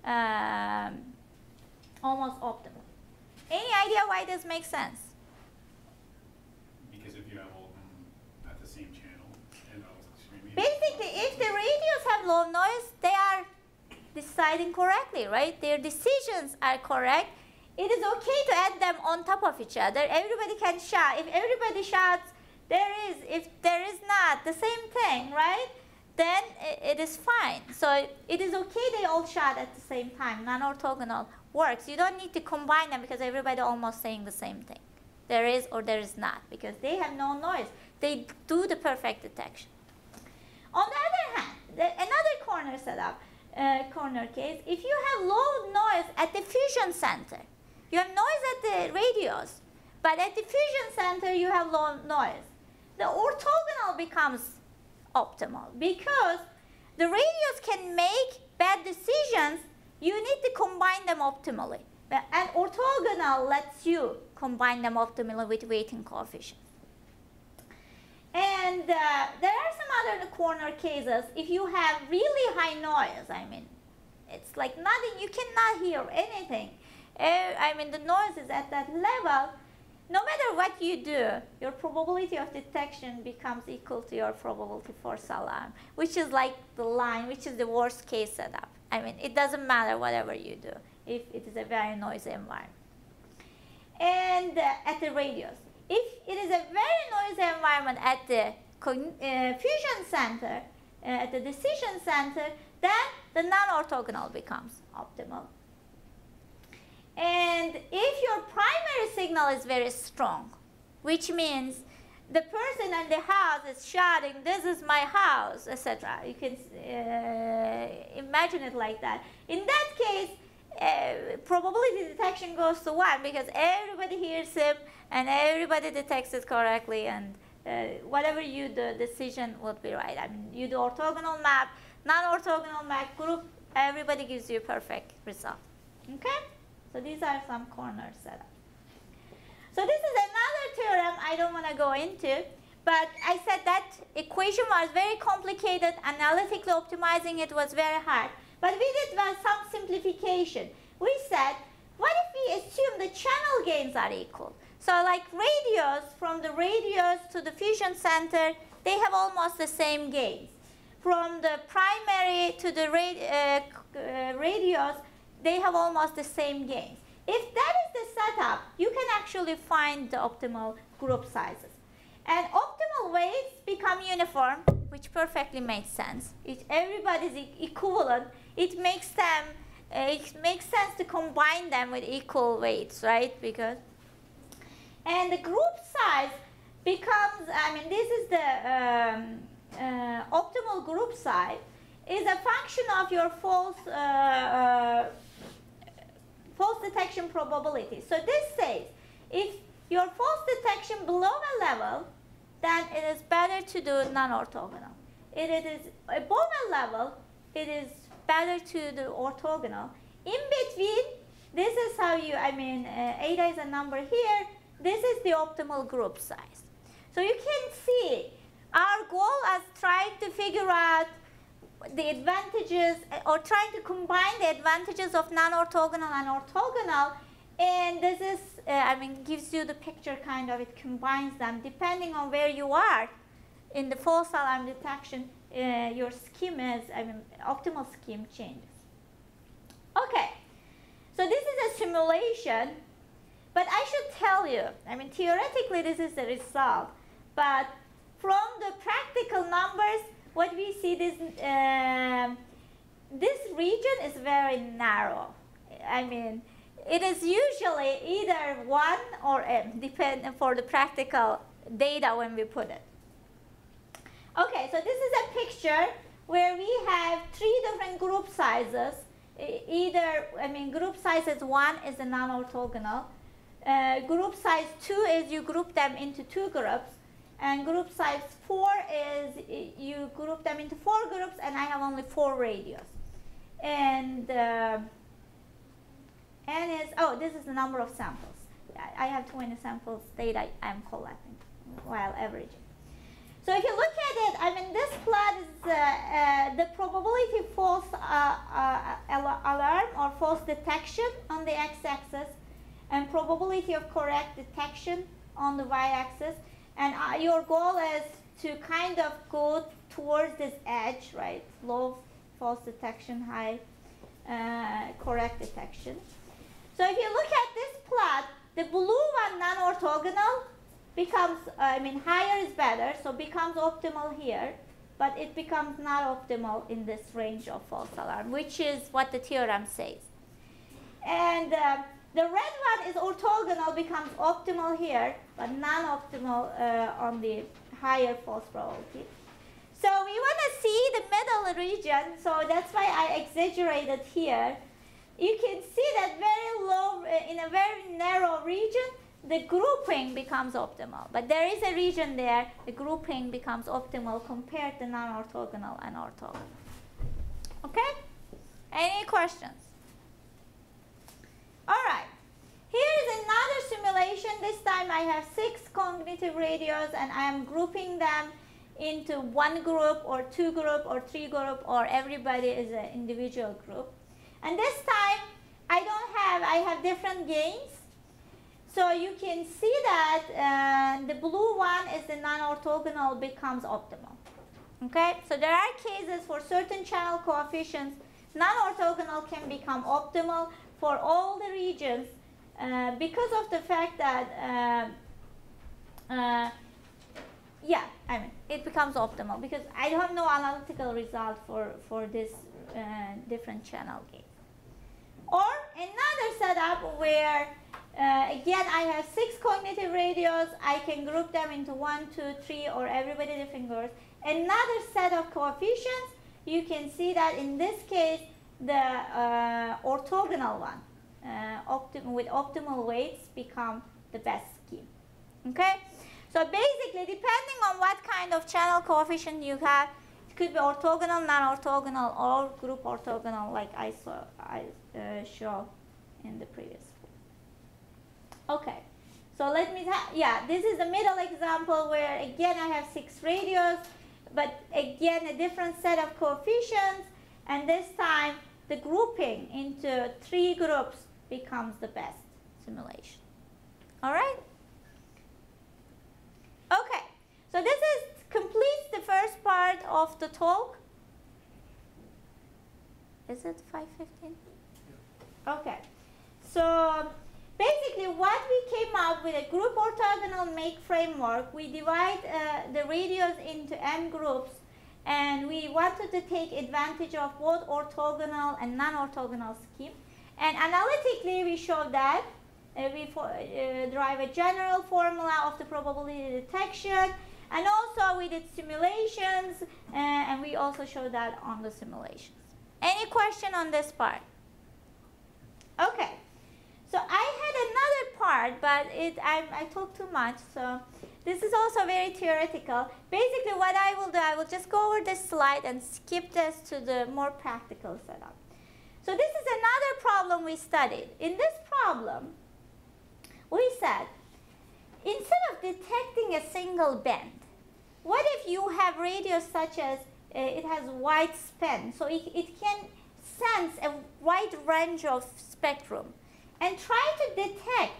almost optimal. Any idea why this makes sense? Because if you have all of them at the same channel, and basically, if the radios have low noise, they are deciding correctly, right? Their decisions are correct. It is okay to add them on top of each other. Everybody can shout. If everybody shouts, there is. If there is not, the same thing, right? Then it is fine. So it is okay they all shout at the same time. Non-orthogonal works. You don't need to combine them because everybody almost saying the same thing. There is or there is not, because they have no noise. They do the perfect detection. On the other hand, another corner setup, corner case, if you have low noise at the fusion center, you have noise at the radios, but at the fusion center you have low noise. The orthogonal becomes optimal because the radios can make bad decisions. You need to combine them optimally. And orthogonal lets you combine them optimally with weighting coefficients. And there are some other corner cases. If you have really high noise, I mean, it's like nothing, you cannot hear anything. I mean, the noise is at that level. No matter what you do, your probability of detection becomes equal to your probability for alarm, which is like the line, which is the worst case setup. I mean, it doesn't matter whatever you do if it is a very noisy environment. And at the radios, if it is a very noisy environment at the fusion center, at the decision center, then the non-orthogonal becomes optimal. And if your primary signal is very strong, which means the person in the house is shouting, "This is my house," etc. You can imagine it like that. In that case, probability detection goes to 1 because everybody hears him and everybody detects it correctly, and whatever you do, decision would be right. I mean, you do orthogonal map, non-orthogonal map, group, everybody gives you a perfect result. Okay? So these are some corner setups. So this is another theorem I don't want to go into, but I said that equation was very complicated. Analytically optimizing it was very hard. But we did some simplification. We said, what if we assume the channel gains are equal? So like radios, from the radios to the fusion center, they have almost the same gains. From the primary to the radios, they have almost the same gains. If that is the setup, you can actually find the optimal group sizes. And optimal weights become uniform, which perfectly makes sense. If everybody is equivalent, it makes sense to combine them with equal weights, right? And the group size becomes, I mean, this is the optimal group size, is a function of your false detection probability. So this says, if your false detection below a level, then it is better to do non-orthogonal. If it is above a level, it is better to do orthogonal. In between, this is how you, eta is a number here. This is the optimal group size. So you can see our goal as trying to figure out the advantages or trying to combine the advantages of non-orthogonal and orthogonal, and this is, gives you the picture kind of, it combines them depending on where you are in the false alarm detection. Your scheme is, optimal scheme changes. Okay, so this is a simulation, but I should tell you, theoretically this is the result, but from the practical numbers, what we see, this region is very narrow. It is usually either 1 or m, depending for the practical data when we put it. Okay, so this is a picture where we have 3 different group sizes. Group size is 1 is a non-orthogonal. Group size 2 is you group them into 2 groups. And group size 4 is you group them into 4 groups, and I have only 4 radios. And n is, this is the number of samples. I have 20 samples data I'm collecting while averaging. So if you look at it, this plot is the probability false alarm or false detection on the x-axis, and probability of correct detection on the y-axis. And your goal is to kind of go towards this edge, right? Low false detection, high correct detection. So if you look at this plot, the blue one, non-orthogonal, becomes, higher is better, so becomes optimal here, but it becomes not optimal in this range of false alarm, which is what the theorem says. And the red one is orthogonal, becomes optimal here, but non-optimal on the higher false probability. So we want to see the middle region, so that's why I exaggerated here. You can see that very low, in a very narrow region, the grouping becomes optimal. But there is a region there, the grouping becomes optimal compared to non-orthogonal and orthogonal. Okay? Any questions? All right. Here is another simulation. This time I have 6 cognitive radios, and I am grouping them into 1 group or 2 group or 3 group, or everybody is an individual group. And this time I have different gains. So you can see that the blue one is the non-orthogonal becomes optimal. Okay, so there are cases for certain channel coefficients, non-orthogonal can become optimal for all the regions because of the fact that, it becomes optimal because I have no analytical result for this different channel gain. Or another setup where again, I have 6 cognitive radios. I can group them into 1, 2, 3, or everybody different groups. Another set of coefficients, you can see that in this case, the orthogonal one with optimal weights become the best scheme. Okay? So basically, depending on what kind of channel coefficient you have, it could be orthogonal, non-orthogonal, or group orthogonal, like I show in the previous. Okay, so let me, this is the middle example where again I have 6 radios, but again a different set of coefficients, and this time the grouping into 3 groups becomes the best simulation. All right? Okay, so this completes the first part of the talk. Is it 5:15? Okay, so basically, what we came up with a group orthogonal make framework, we divide the radios into n groups, and we wanted to take advantage of both orthogonal and non-orthogonal scheme. And analytically, we showed that we derive a general formula of the probability detection, and also we did simulations, and we also showed that on the simulations. Any question on this part? Okay. So I had another part, but I talked too much. So This is also very theoretical. Basically, what I will do, I will just go over this slide and skip this to the more practical setup. So this is another problem we studied. In this problem, we said, instead of detecting a single band, what if you have radios such as it has wide span, so it can sense a wide range of spectrum, and try to detect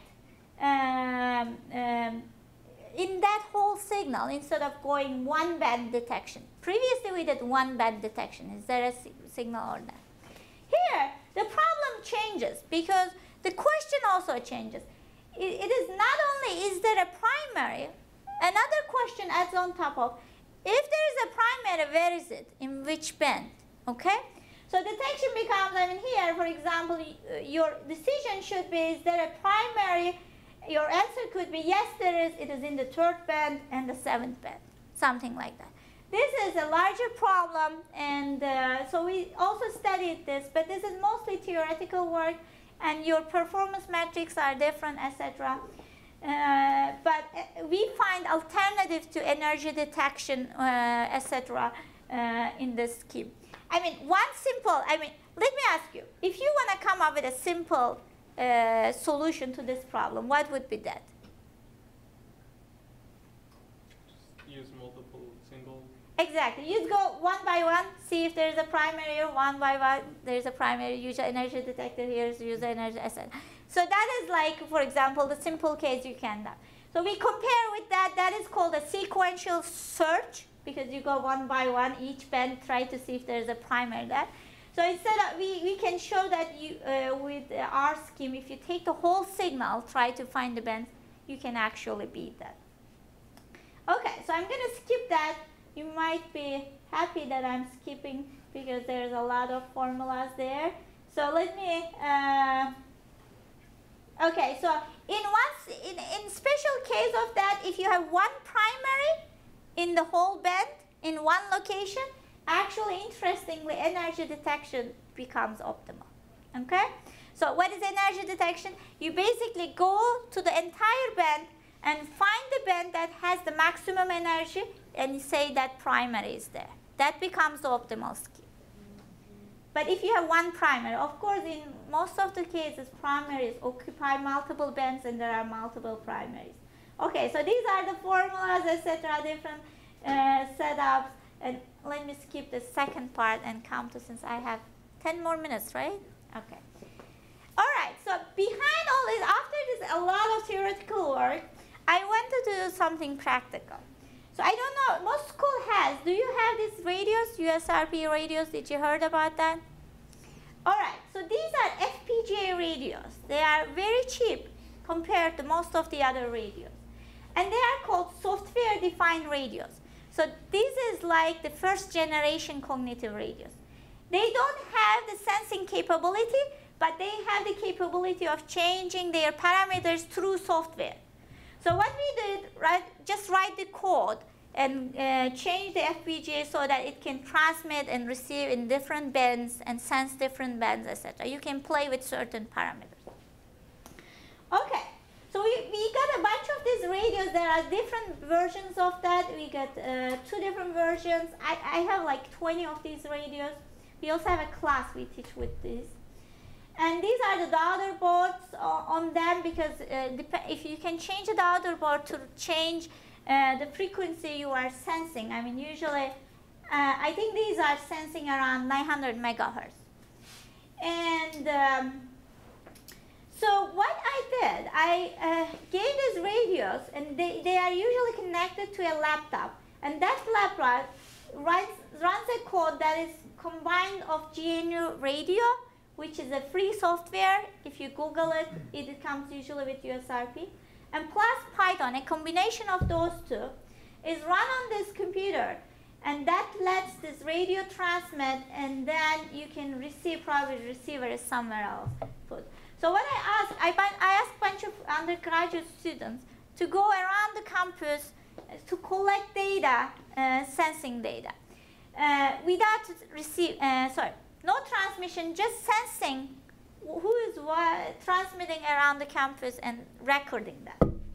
in that whole signal instead of going one band detection. Previously we did one band detection. Is there a signal or not? Here the problem changes because the question also changes. It is not only is there a primary, another question adds on top of, if there is a primary, where is it? In which band? Okay? So detection becomes, I mean here, for example, your decision should be, is there a primary? Your answer could be, yes, there is. It is in the 3rd band and the 7th band, something like that. This is a larger problem, and so we also studied this, but this is mostly theoretical work, and your performance metrics are different, etc. But we find alternatives to energy detection, etc. In this scheme. I mean, let me ask you, if you want to come up with a simple solution to this problem, what would be that? Just use multiple single. Exactly. You'd go one by one, see if there's a primary, or one by one, there's a primary, use an energy detector, here's user energy, etc. So that is like, for example, the simple case you can do. So we compare with that. That is called a sequential search, because you go one by one, each band, try to see if there's a primary there. So instead of, we can show that you, with our scheme, if you take the whole signal, try to find the bands, you can actually beat that. Okay, so I'm going to skip that. You might be happy that I'm skipping because there's a lot of formulas there. So let me, okay, so in special case of that, if you have one primary in the whole band in one location, actually, interestingly, energy detection becomes optimal. Okay? So what is energy detection? You basically go to the entire band and find the band that has the maximum energy and say that primary is there. That becomes the optimal scheme. But if you have one primary, of course, in most of the cases, primaries occupy multiple bands and there are multiple primaries. Okay, so these are the formulas, etc., different setups. And let me skip the second part and come to, since I have 10 more minutes, right? Okay. All right, so behind all this, after this, a lot of theoretical work, I wanted to do something practical. So I don't know, most school has, do you have these radios, USRP radios? Did you heard about that? All right, so these are FPGA radios. They are very cheap compared to most of the other radios. And they are called software-defined radios. So this is like the 1st generation cognitive radios. They don't have the sensing capability, but they have the capability of changing their parameters through software. So what we did, just write the code and change the FPGA so that it can transmit and receive in different bands and sense different bands, etc. You can play with certain parameters. Okay. So we got a bunch of these radios. There are different versions of that. We got 2 different versions. I have like 20 of these radios. We also have a class we teach with these. And these are the daughter boards on them, because if you can change the daughter board to change the frequency you are sensing. I mean, usually, I think these are sensing around 900 megahertz. And so what I did, I gave these radios, and they are usually connected to a laptop. And that laptop runs a code that is combined of GNU Radio, which is a free software. If you Google it, it comes usually with USRP. And plus Python, a combination of those two, is run on this computer. And that lets this radio transmit, and then you can receive, probably the receiver is somewhere else put. So what I asked a bunch of undergraduate students to go around the campus to collect data, sensing data, without no transmission, just sensing who is what, transmitting around the campus and recording that.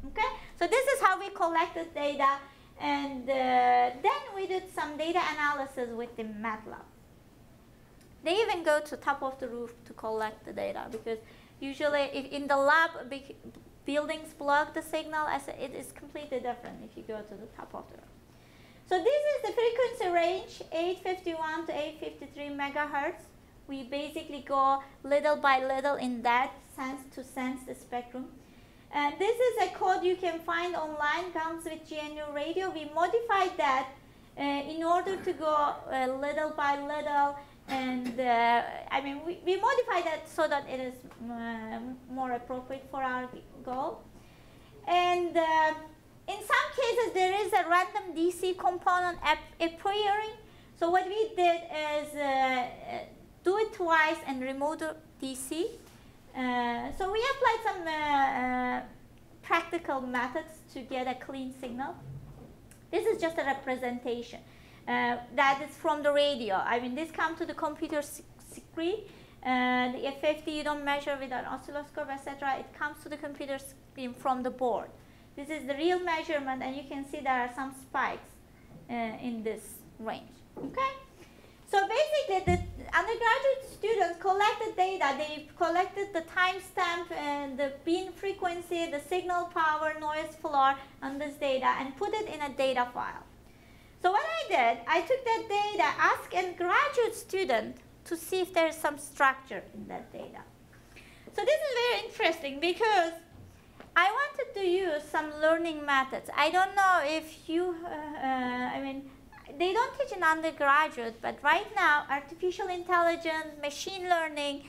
Okay, so this is how we collected data, and then we did some data analysis with the MATLAB. They even go to top of the roof to collect the data, because usually if in the lab buildings block the signal, as it is completely different if you go to the top of the roof. So this is the frequency range, 851 to 853 megahertz. We basically go little by little in that sense to sense the spectrum. And this is a code you can find online, comes with GNU radio. We modified that in order to go little by little, and I mean, we modified that so that it is more appropriate for our goal. And in some cases, there is a random DC component appearing. So what we did is do it twice and remove the DC. So we applied some practical methods to get a clean signal. This is just a representation. That is from the radio. I mean, this comes to the computer screen. The FFT you don't measure with an oscilloscope, etc. It comes to the computer screen from the board. This is the real measurement, and you can see there are some spikes in this range. Okay? So basically, the undergraduate students collected data. They collected the timestamp and the beam frequency, the signal power, noise floor on this data, and put it in a data file. So what I did, I took that data, asked a graduate student to see if there is some structure in that data. So this is very interesting because I wanted to use some learning methods. I don't know if you, I mean, they don't teach in undergraduate, but right now, artificial intelligence, machine learning,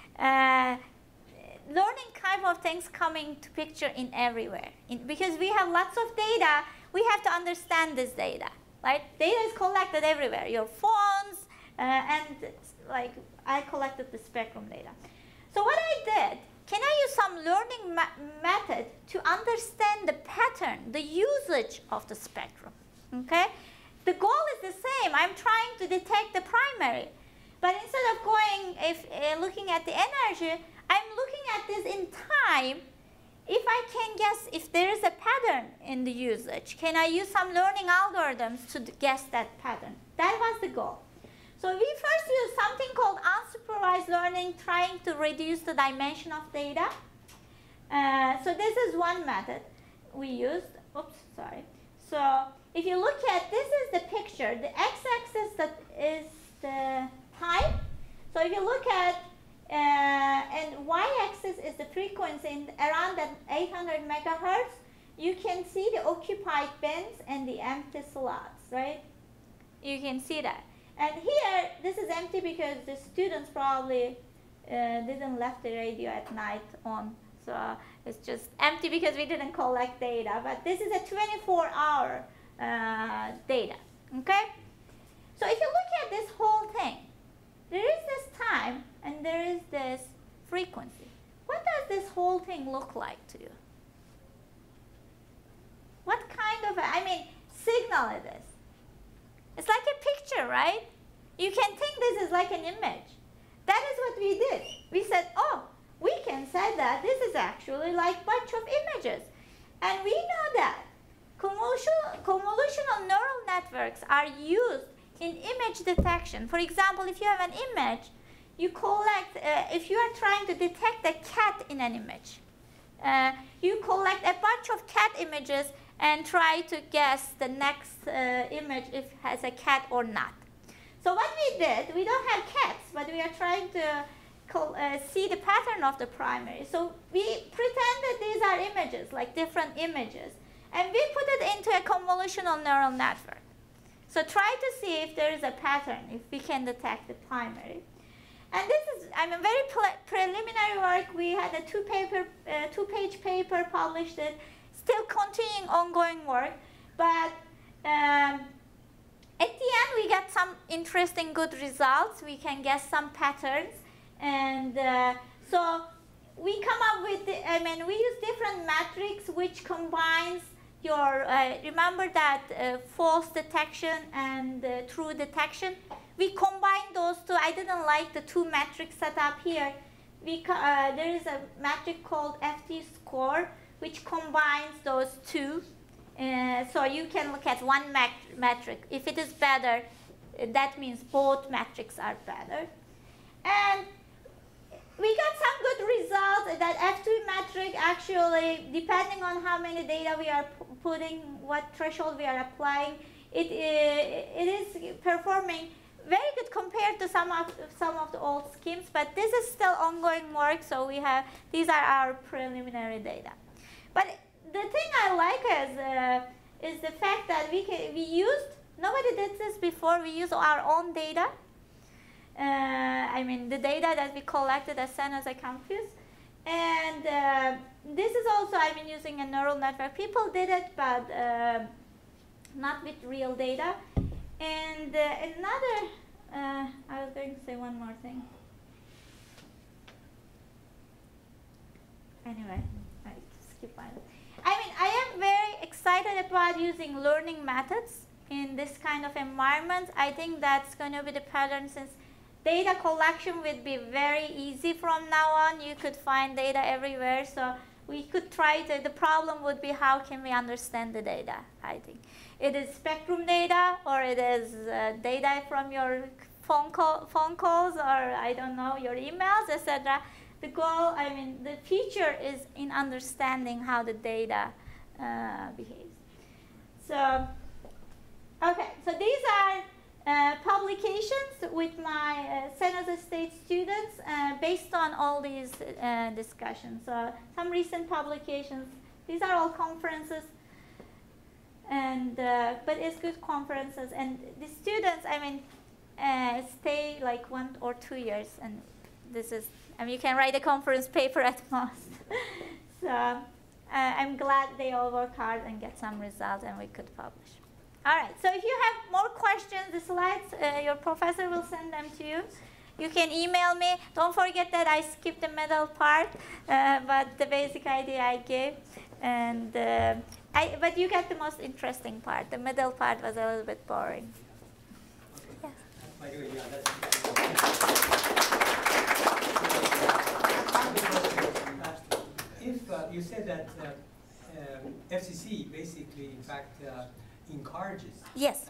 learning kind of things coming to picture in everywhere. Because we have lots of data, we have to understand this data, right? Data is collected everywhere, your phones, and like I collected the spectrum data. So what I did, can I use some learning method to understand the pattern, the usage of the spectrum, okay? The goal is the same. I'm trying to detect the primary. But instead of going, looking at the energy, I'm looking at this in time. If I can guess if there is a pattern in the usage, can I use some learning algorithms to guess that pattern? That was the goal. So we first used something called unsupervised learning, trying to reduce the dimension of data. So this is one method we used. Oops, sorry. So if you look at, this is the picture. The x-axis that is the time. So if you look at, and y-axis is the frequency in around that 800 megahertz, you can see the occupied bins and the empty slots, right? You can see that. And here, this is empty because the students probably didn't left the radio at night on. So it's just empty because we didn't collect data. But this is a 24-hour data, okay? So if you look at this whole thing, there is this time and there is this frequency. What does this whole thing look like to you? What kind of, signal it is? It's like a picture, right? You can think this is like an image. That is what we did. We said, oh, we can say that this is actually like a bunch of images. And we know that convolutional neural networks are used in image detection. For example, if you have an image, you collect, if you are trying to detect a cat in an image, you collect a bunch of cat images and try to guess the next image if it has a cat or not. So what we did, we don't have cats, but we are trying to see the pattern of the primary. So we pretended these are images, like different images, and we put it into a convolutional neural network. So try to see if there is a pattern, if we can detect the primary. And this is, very preliminary work. We had a two-page paper published it, still continuing ongoing work. But at the end, we got some interesting good results. We can guess some patterns. And so we come up with, we use different metrics which combines your, remember that false detection and true detection? We combine those two. I didn't like the two metrics set up here. There is a metric called FT score, which combines those two. So you can look at one metric. If it is better, that means both metrics are better. And we got some good results that F2 metric actually, depending on how many data we are putting, what threshold we are applying, it is performing very good compared to some of the old schemes, but this is still ongoing work, so these are our preliminary data. But the thing I like is the fact that nobody did this before, we used our own data. The data that we collected at San Jose campus. And this is also, using a neural network. People did it, but not with real data. And I was going to say one more thing. Anyway, I skip one. I am very excited about using learning methods in this kind of environment. I think that's going to be the pattern, since data collection would be very easy from now on. You could find data everywhere, so we could try to, the problem would be how can we understand the data, I think. It is spectrum data, or it is data from your phone calls, or I don't know, your emails, etc. The goal, the future is in understanding how the data behaves. So, okay, so these are publications with my San Jose State students based on all these discussions. So some recent publications. These are all conferences, and but it's good conferences. And the students, stay like 1 or 2 years, and this is, you can write a conference paper at most. So I'm glad they all work hard and get some results, and we could publish. All right, so if you have more questions, the slides, your professor will send them to you. You can email me. Don't forget that I skipped the middle part, but the basic idea I gave. And but you got the most interesting part. The middle part was a little bit boring. Yes. By the way, yeah, that's if you said that FCC basically, in fact, encourages. Yes.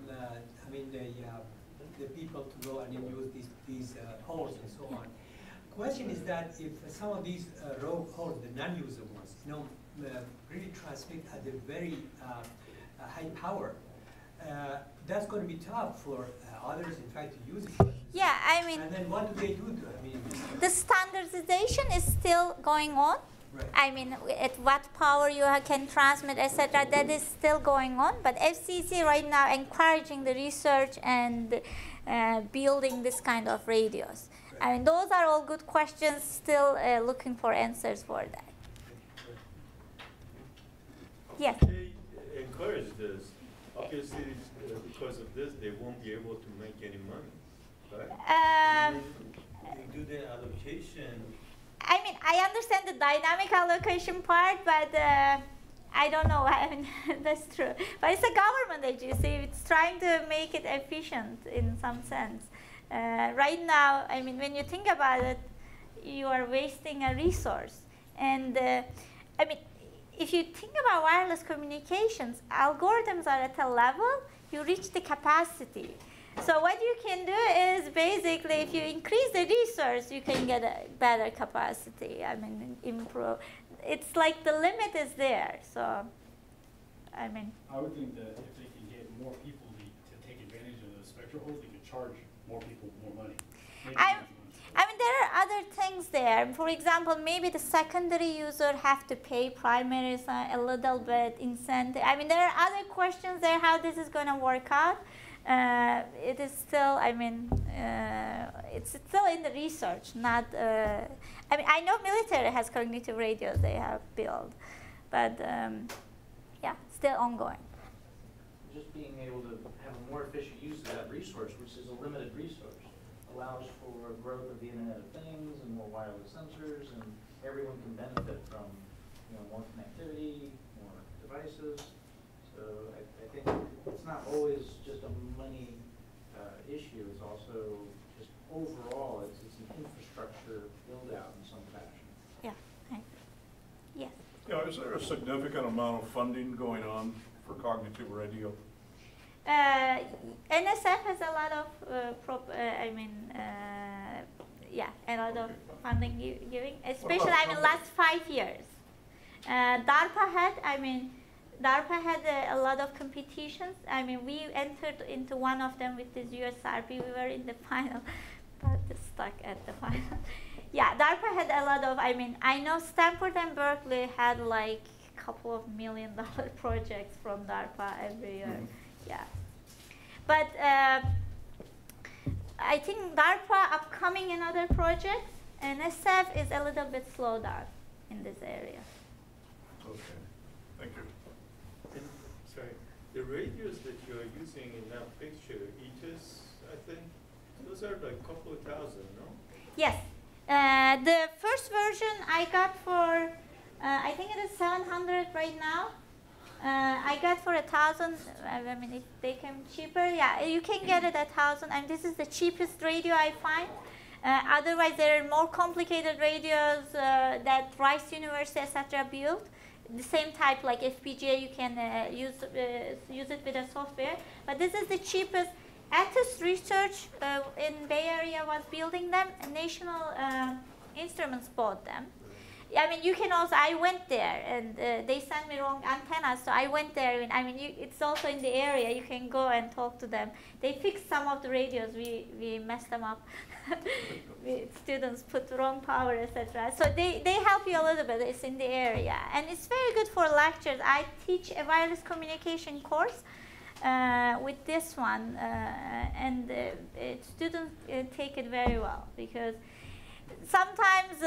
The people to go and then use these holes and so on. Question is that if some of these rogue holes, the non-user ones, really transmit at a very high power, that's going to be tough for others, in fact, to use it. Yeah, And then what do they do? The standardization is still going on. Right. At what power you can transmit, etc., that is still going on. But FCC right now encouraging the research and building this kind of radios. Right. Those are all good questions, still looking for answers for that. Yes? They encourage this. Obviously, because of this, they won't be able to make any money, right? They do the allocation. I understand the dynamic allocation part, but I don't know. That's true. But it's a government agency. It's trying to make it efficient in some sense. Right now, when you think about it, you are wasting a resource. And if you think about wireless communications, algorithms are at a level, you reach the capacity. So what you can do is basically, if you increase the resource, you can get a better capacity. Improve. It's like the limit is there. So, I would think that if they can get more people to take advantage of those spectral holes, they could charge more people more money. There are other things there. For example, maybe the secondary user have to pay primary a little bit incentive. There are other questions there how this is going to work out. It is still, it's still in the research, not, I know military has cognitive radios they have built, but yeah, still ongoing. Just being able to have a more efficient use of that resource, which is a limited resource, allows for growth of the Internet of Things and more wireless sensors, and everyone can benefit from more connectivity, more devices. So I think it's not always just a money issue. It's also just overall, it's an infrastructure build out in some fashion. Yeah. Yes. Are Is there a significant amount of funding going on for cognitive radio? NSF has a lot of, yeah, a lot of funding giving, especially last 5 years. DARPA had a lot of competitions. We entered into one of them with this USRP. We were in the final, but stuck at the final. Yeah, DARPA had a lot of, I know Stanford and Berkeley had like a couple of $1 million projects from DARPA every year. Yeah. But I think DARPA upcoming another project, and SF is a little bit slowed down in this area. Okay, thank you. And, sorry, the radios that you're using in that picture, ETIS, I think, those are like a couple of thousand, no? Yes. The first version I got for, I think it is 700 right now. I got for 1,000. If they came cheaper, yeah, you can get it at 1,000. And this is the cheapest radio I find. Otherwise, there are more complicated radios that Rice University, etc., built. The same type like FPGA, you can use it with a software. But this is the cheapest. Atis Research in Bay Area was building them. National Instruments bought them. You can also, I went there and they sent me wrong antennas, so I went there. It's also in the area, you can go and talk to them. They fixed some of the radios, we messed them up. Students put wrong power, etc. So they help you a little bit, it's in the area. And it's very good for lectures. I teach a wireless communication course with this one, and students take it very well, because sometimes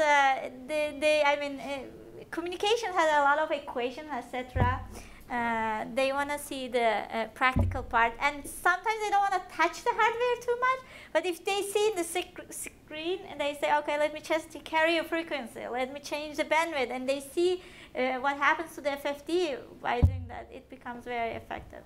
communication has a lot of equations, etc. They want to see the practical part, and sometimes they don't want to touch the hardware too much. But if they see the screen and they say, okay, let me just carry a frequency, let me change the bandwidth, and they see what happens to the FFD by doing that, it becomes very effective.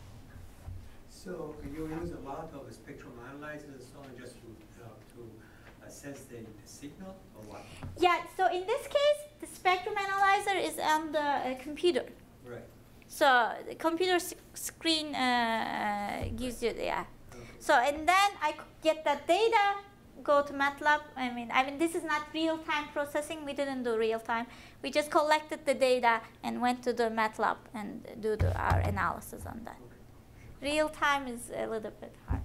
So you use a lot of spectrum analyzers and so on just to sense the signal, or what? Yeah, so in this case, the spectrum analyzer is on the computer. Right. So the computer screen gives you, yeah. Okay. So, and then I get that data, go to MATLAB. This is not real-time processing. We didn't do real-time. We just collected the data and went to the MATLAB and do our analysis on that. Okay. Real-time is a little bit hard.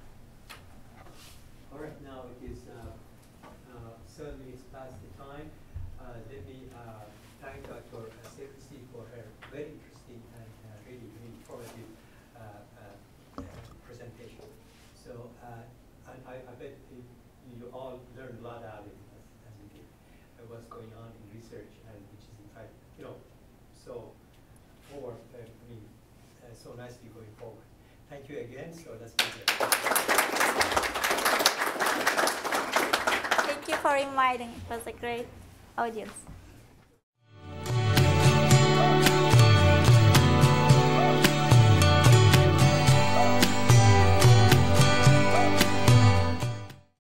All right, now it is 7 minutes past the time. Let me thank Dr. Sirkeci for her very interesting and really informative presentation. So, and I bet you all learned a lot out of it as we did. What's going on in research, and which is in fact, so forward. So nicely going forward. Thank you again. So let's begin. Thank you for inviting. It was a great audience.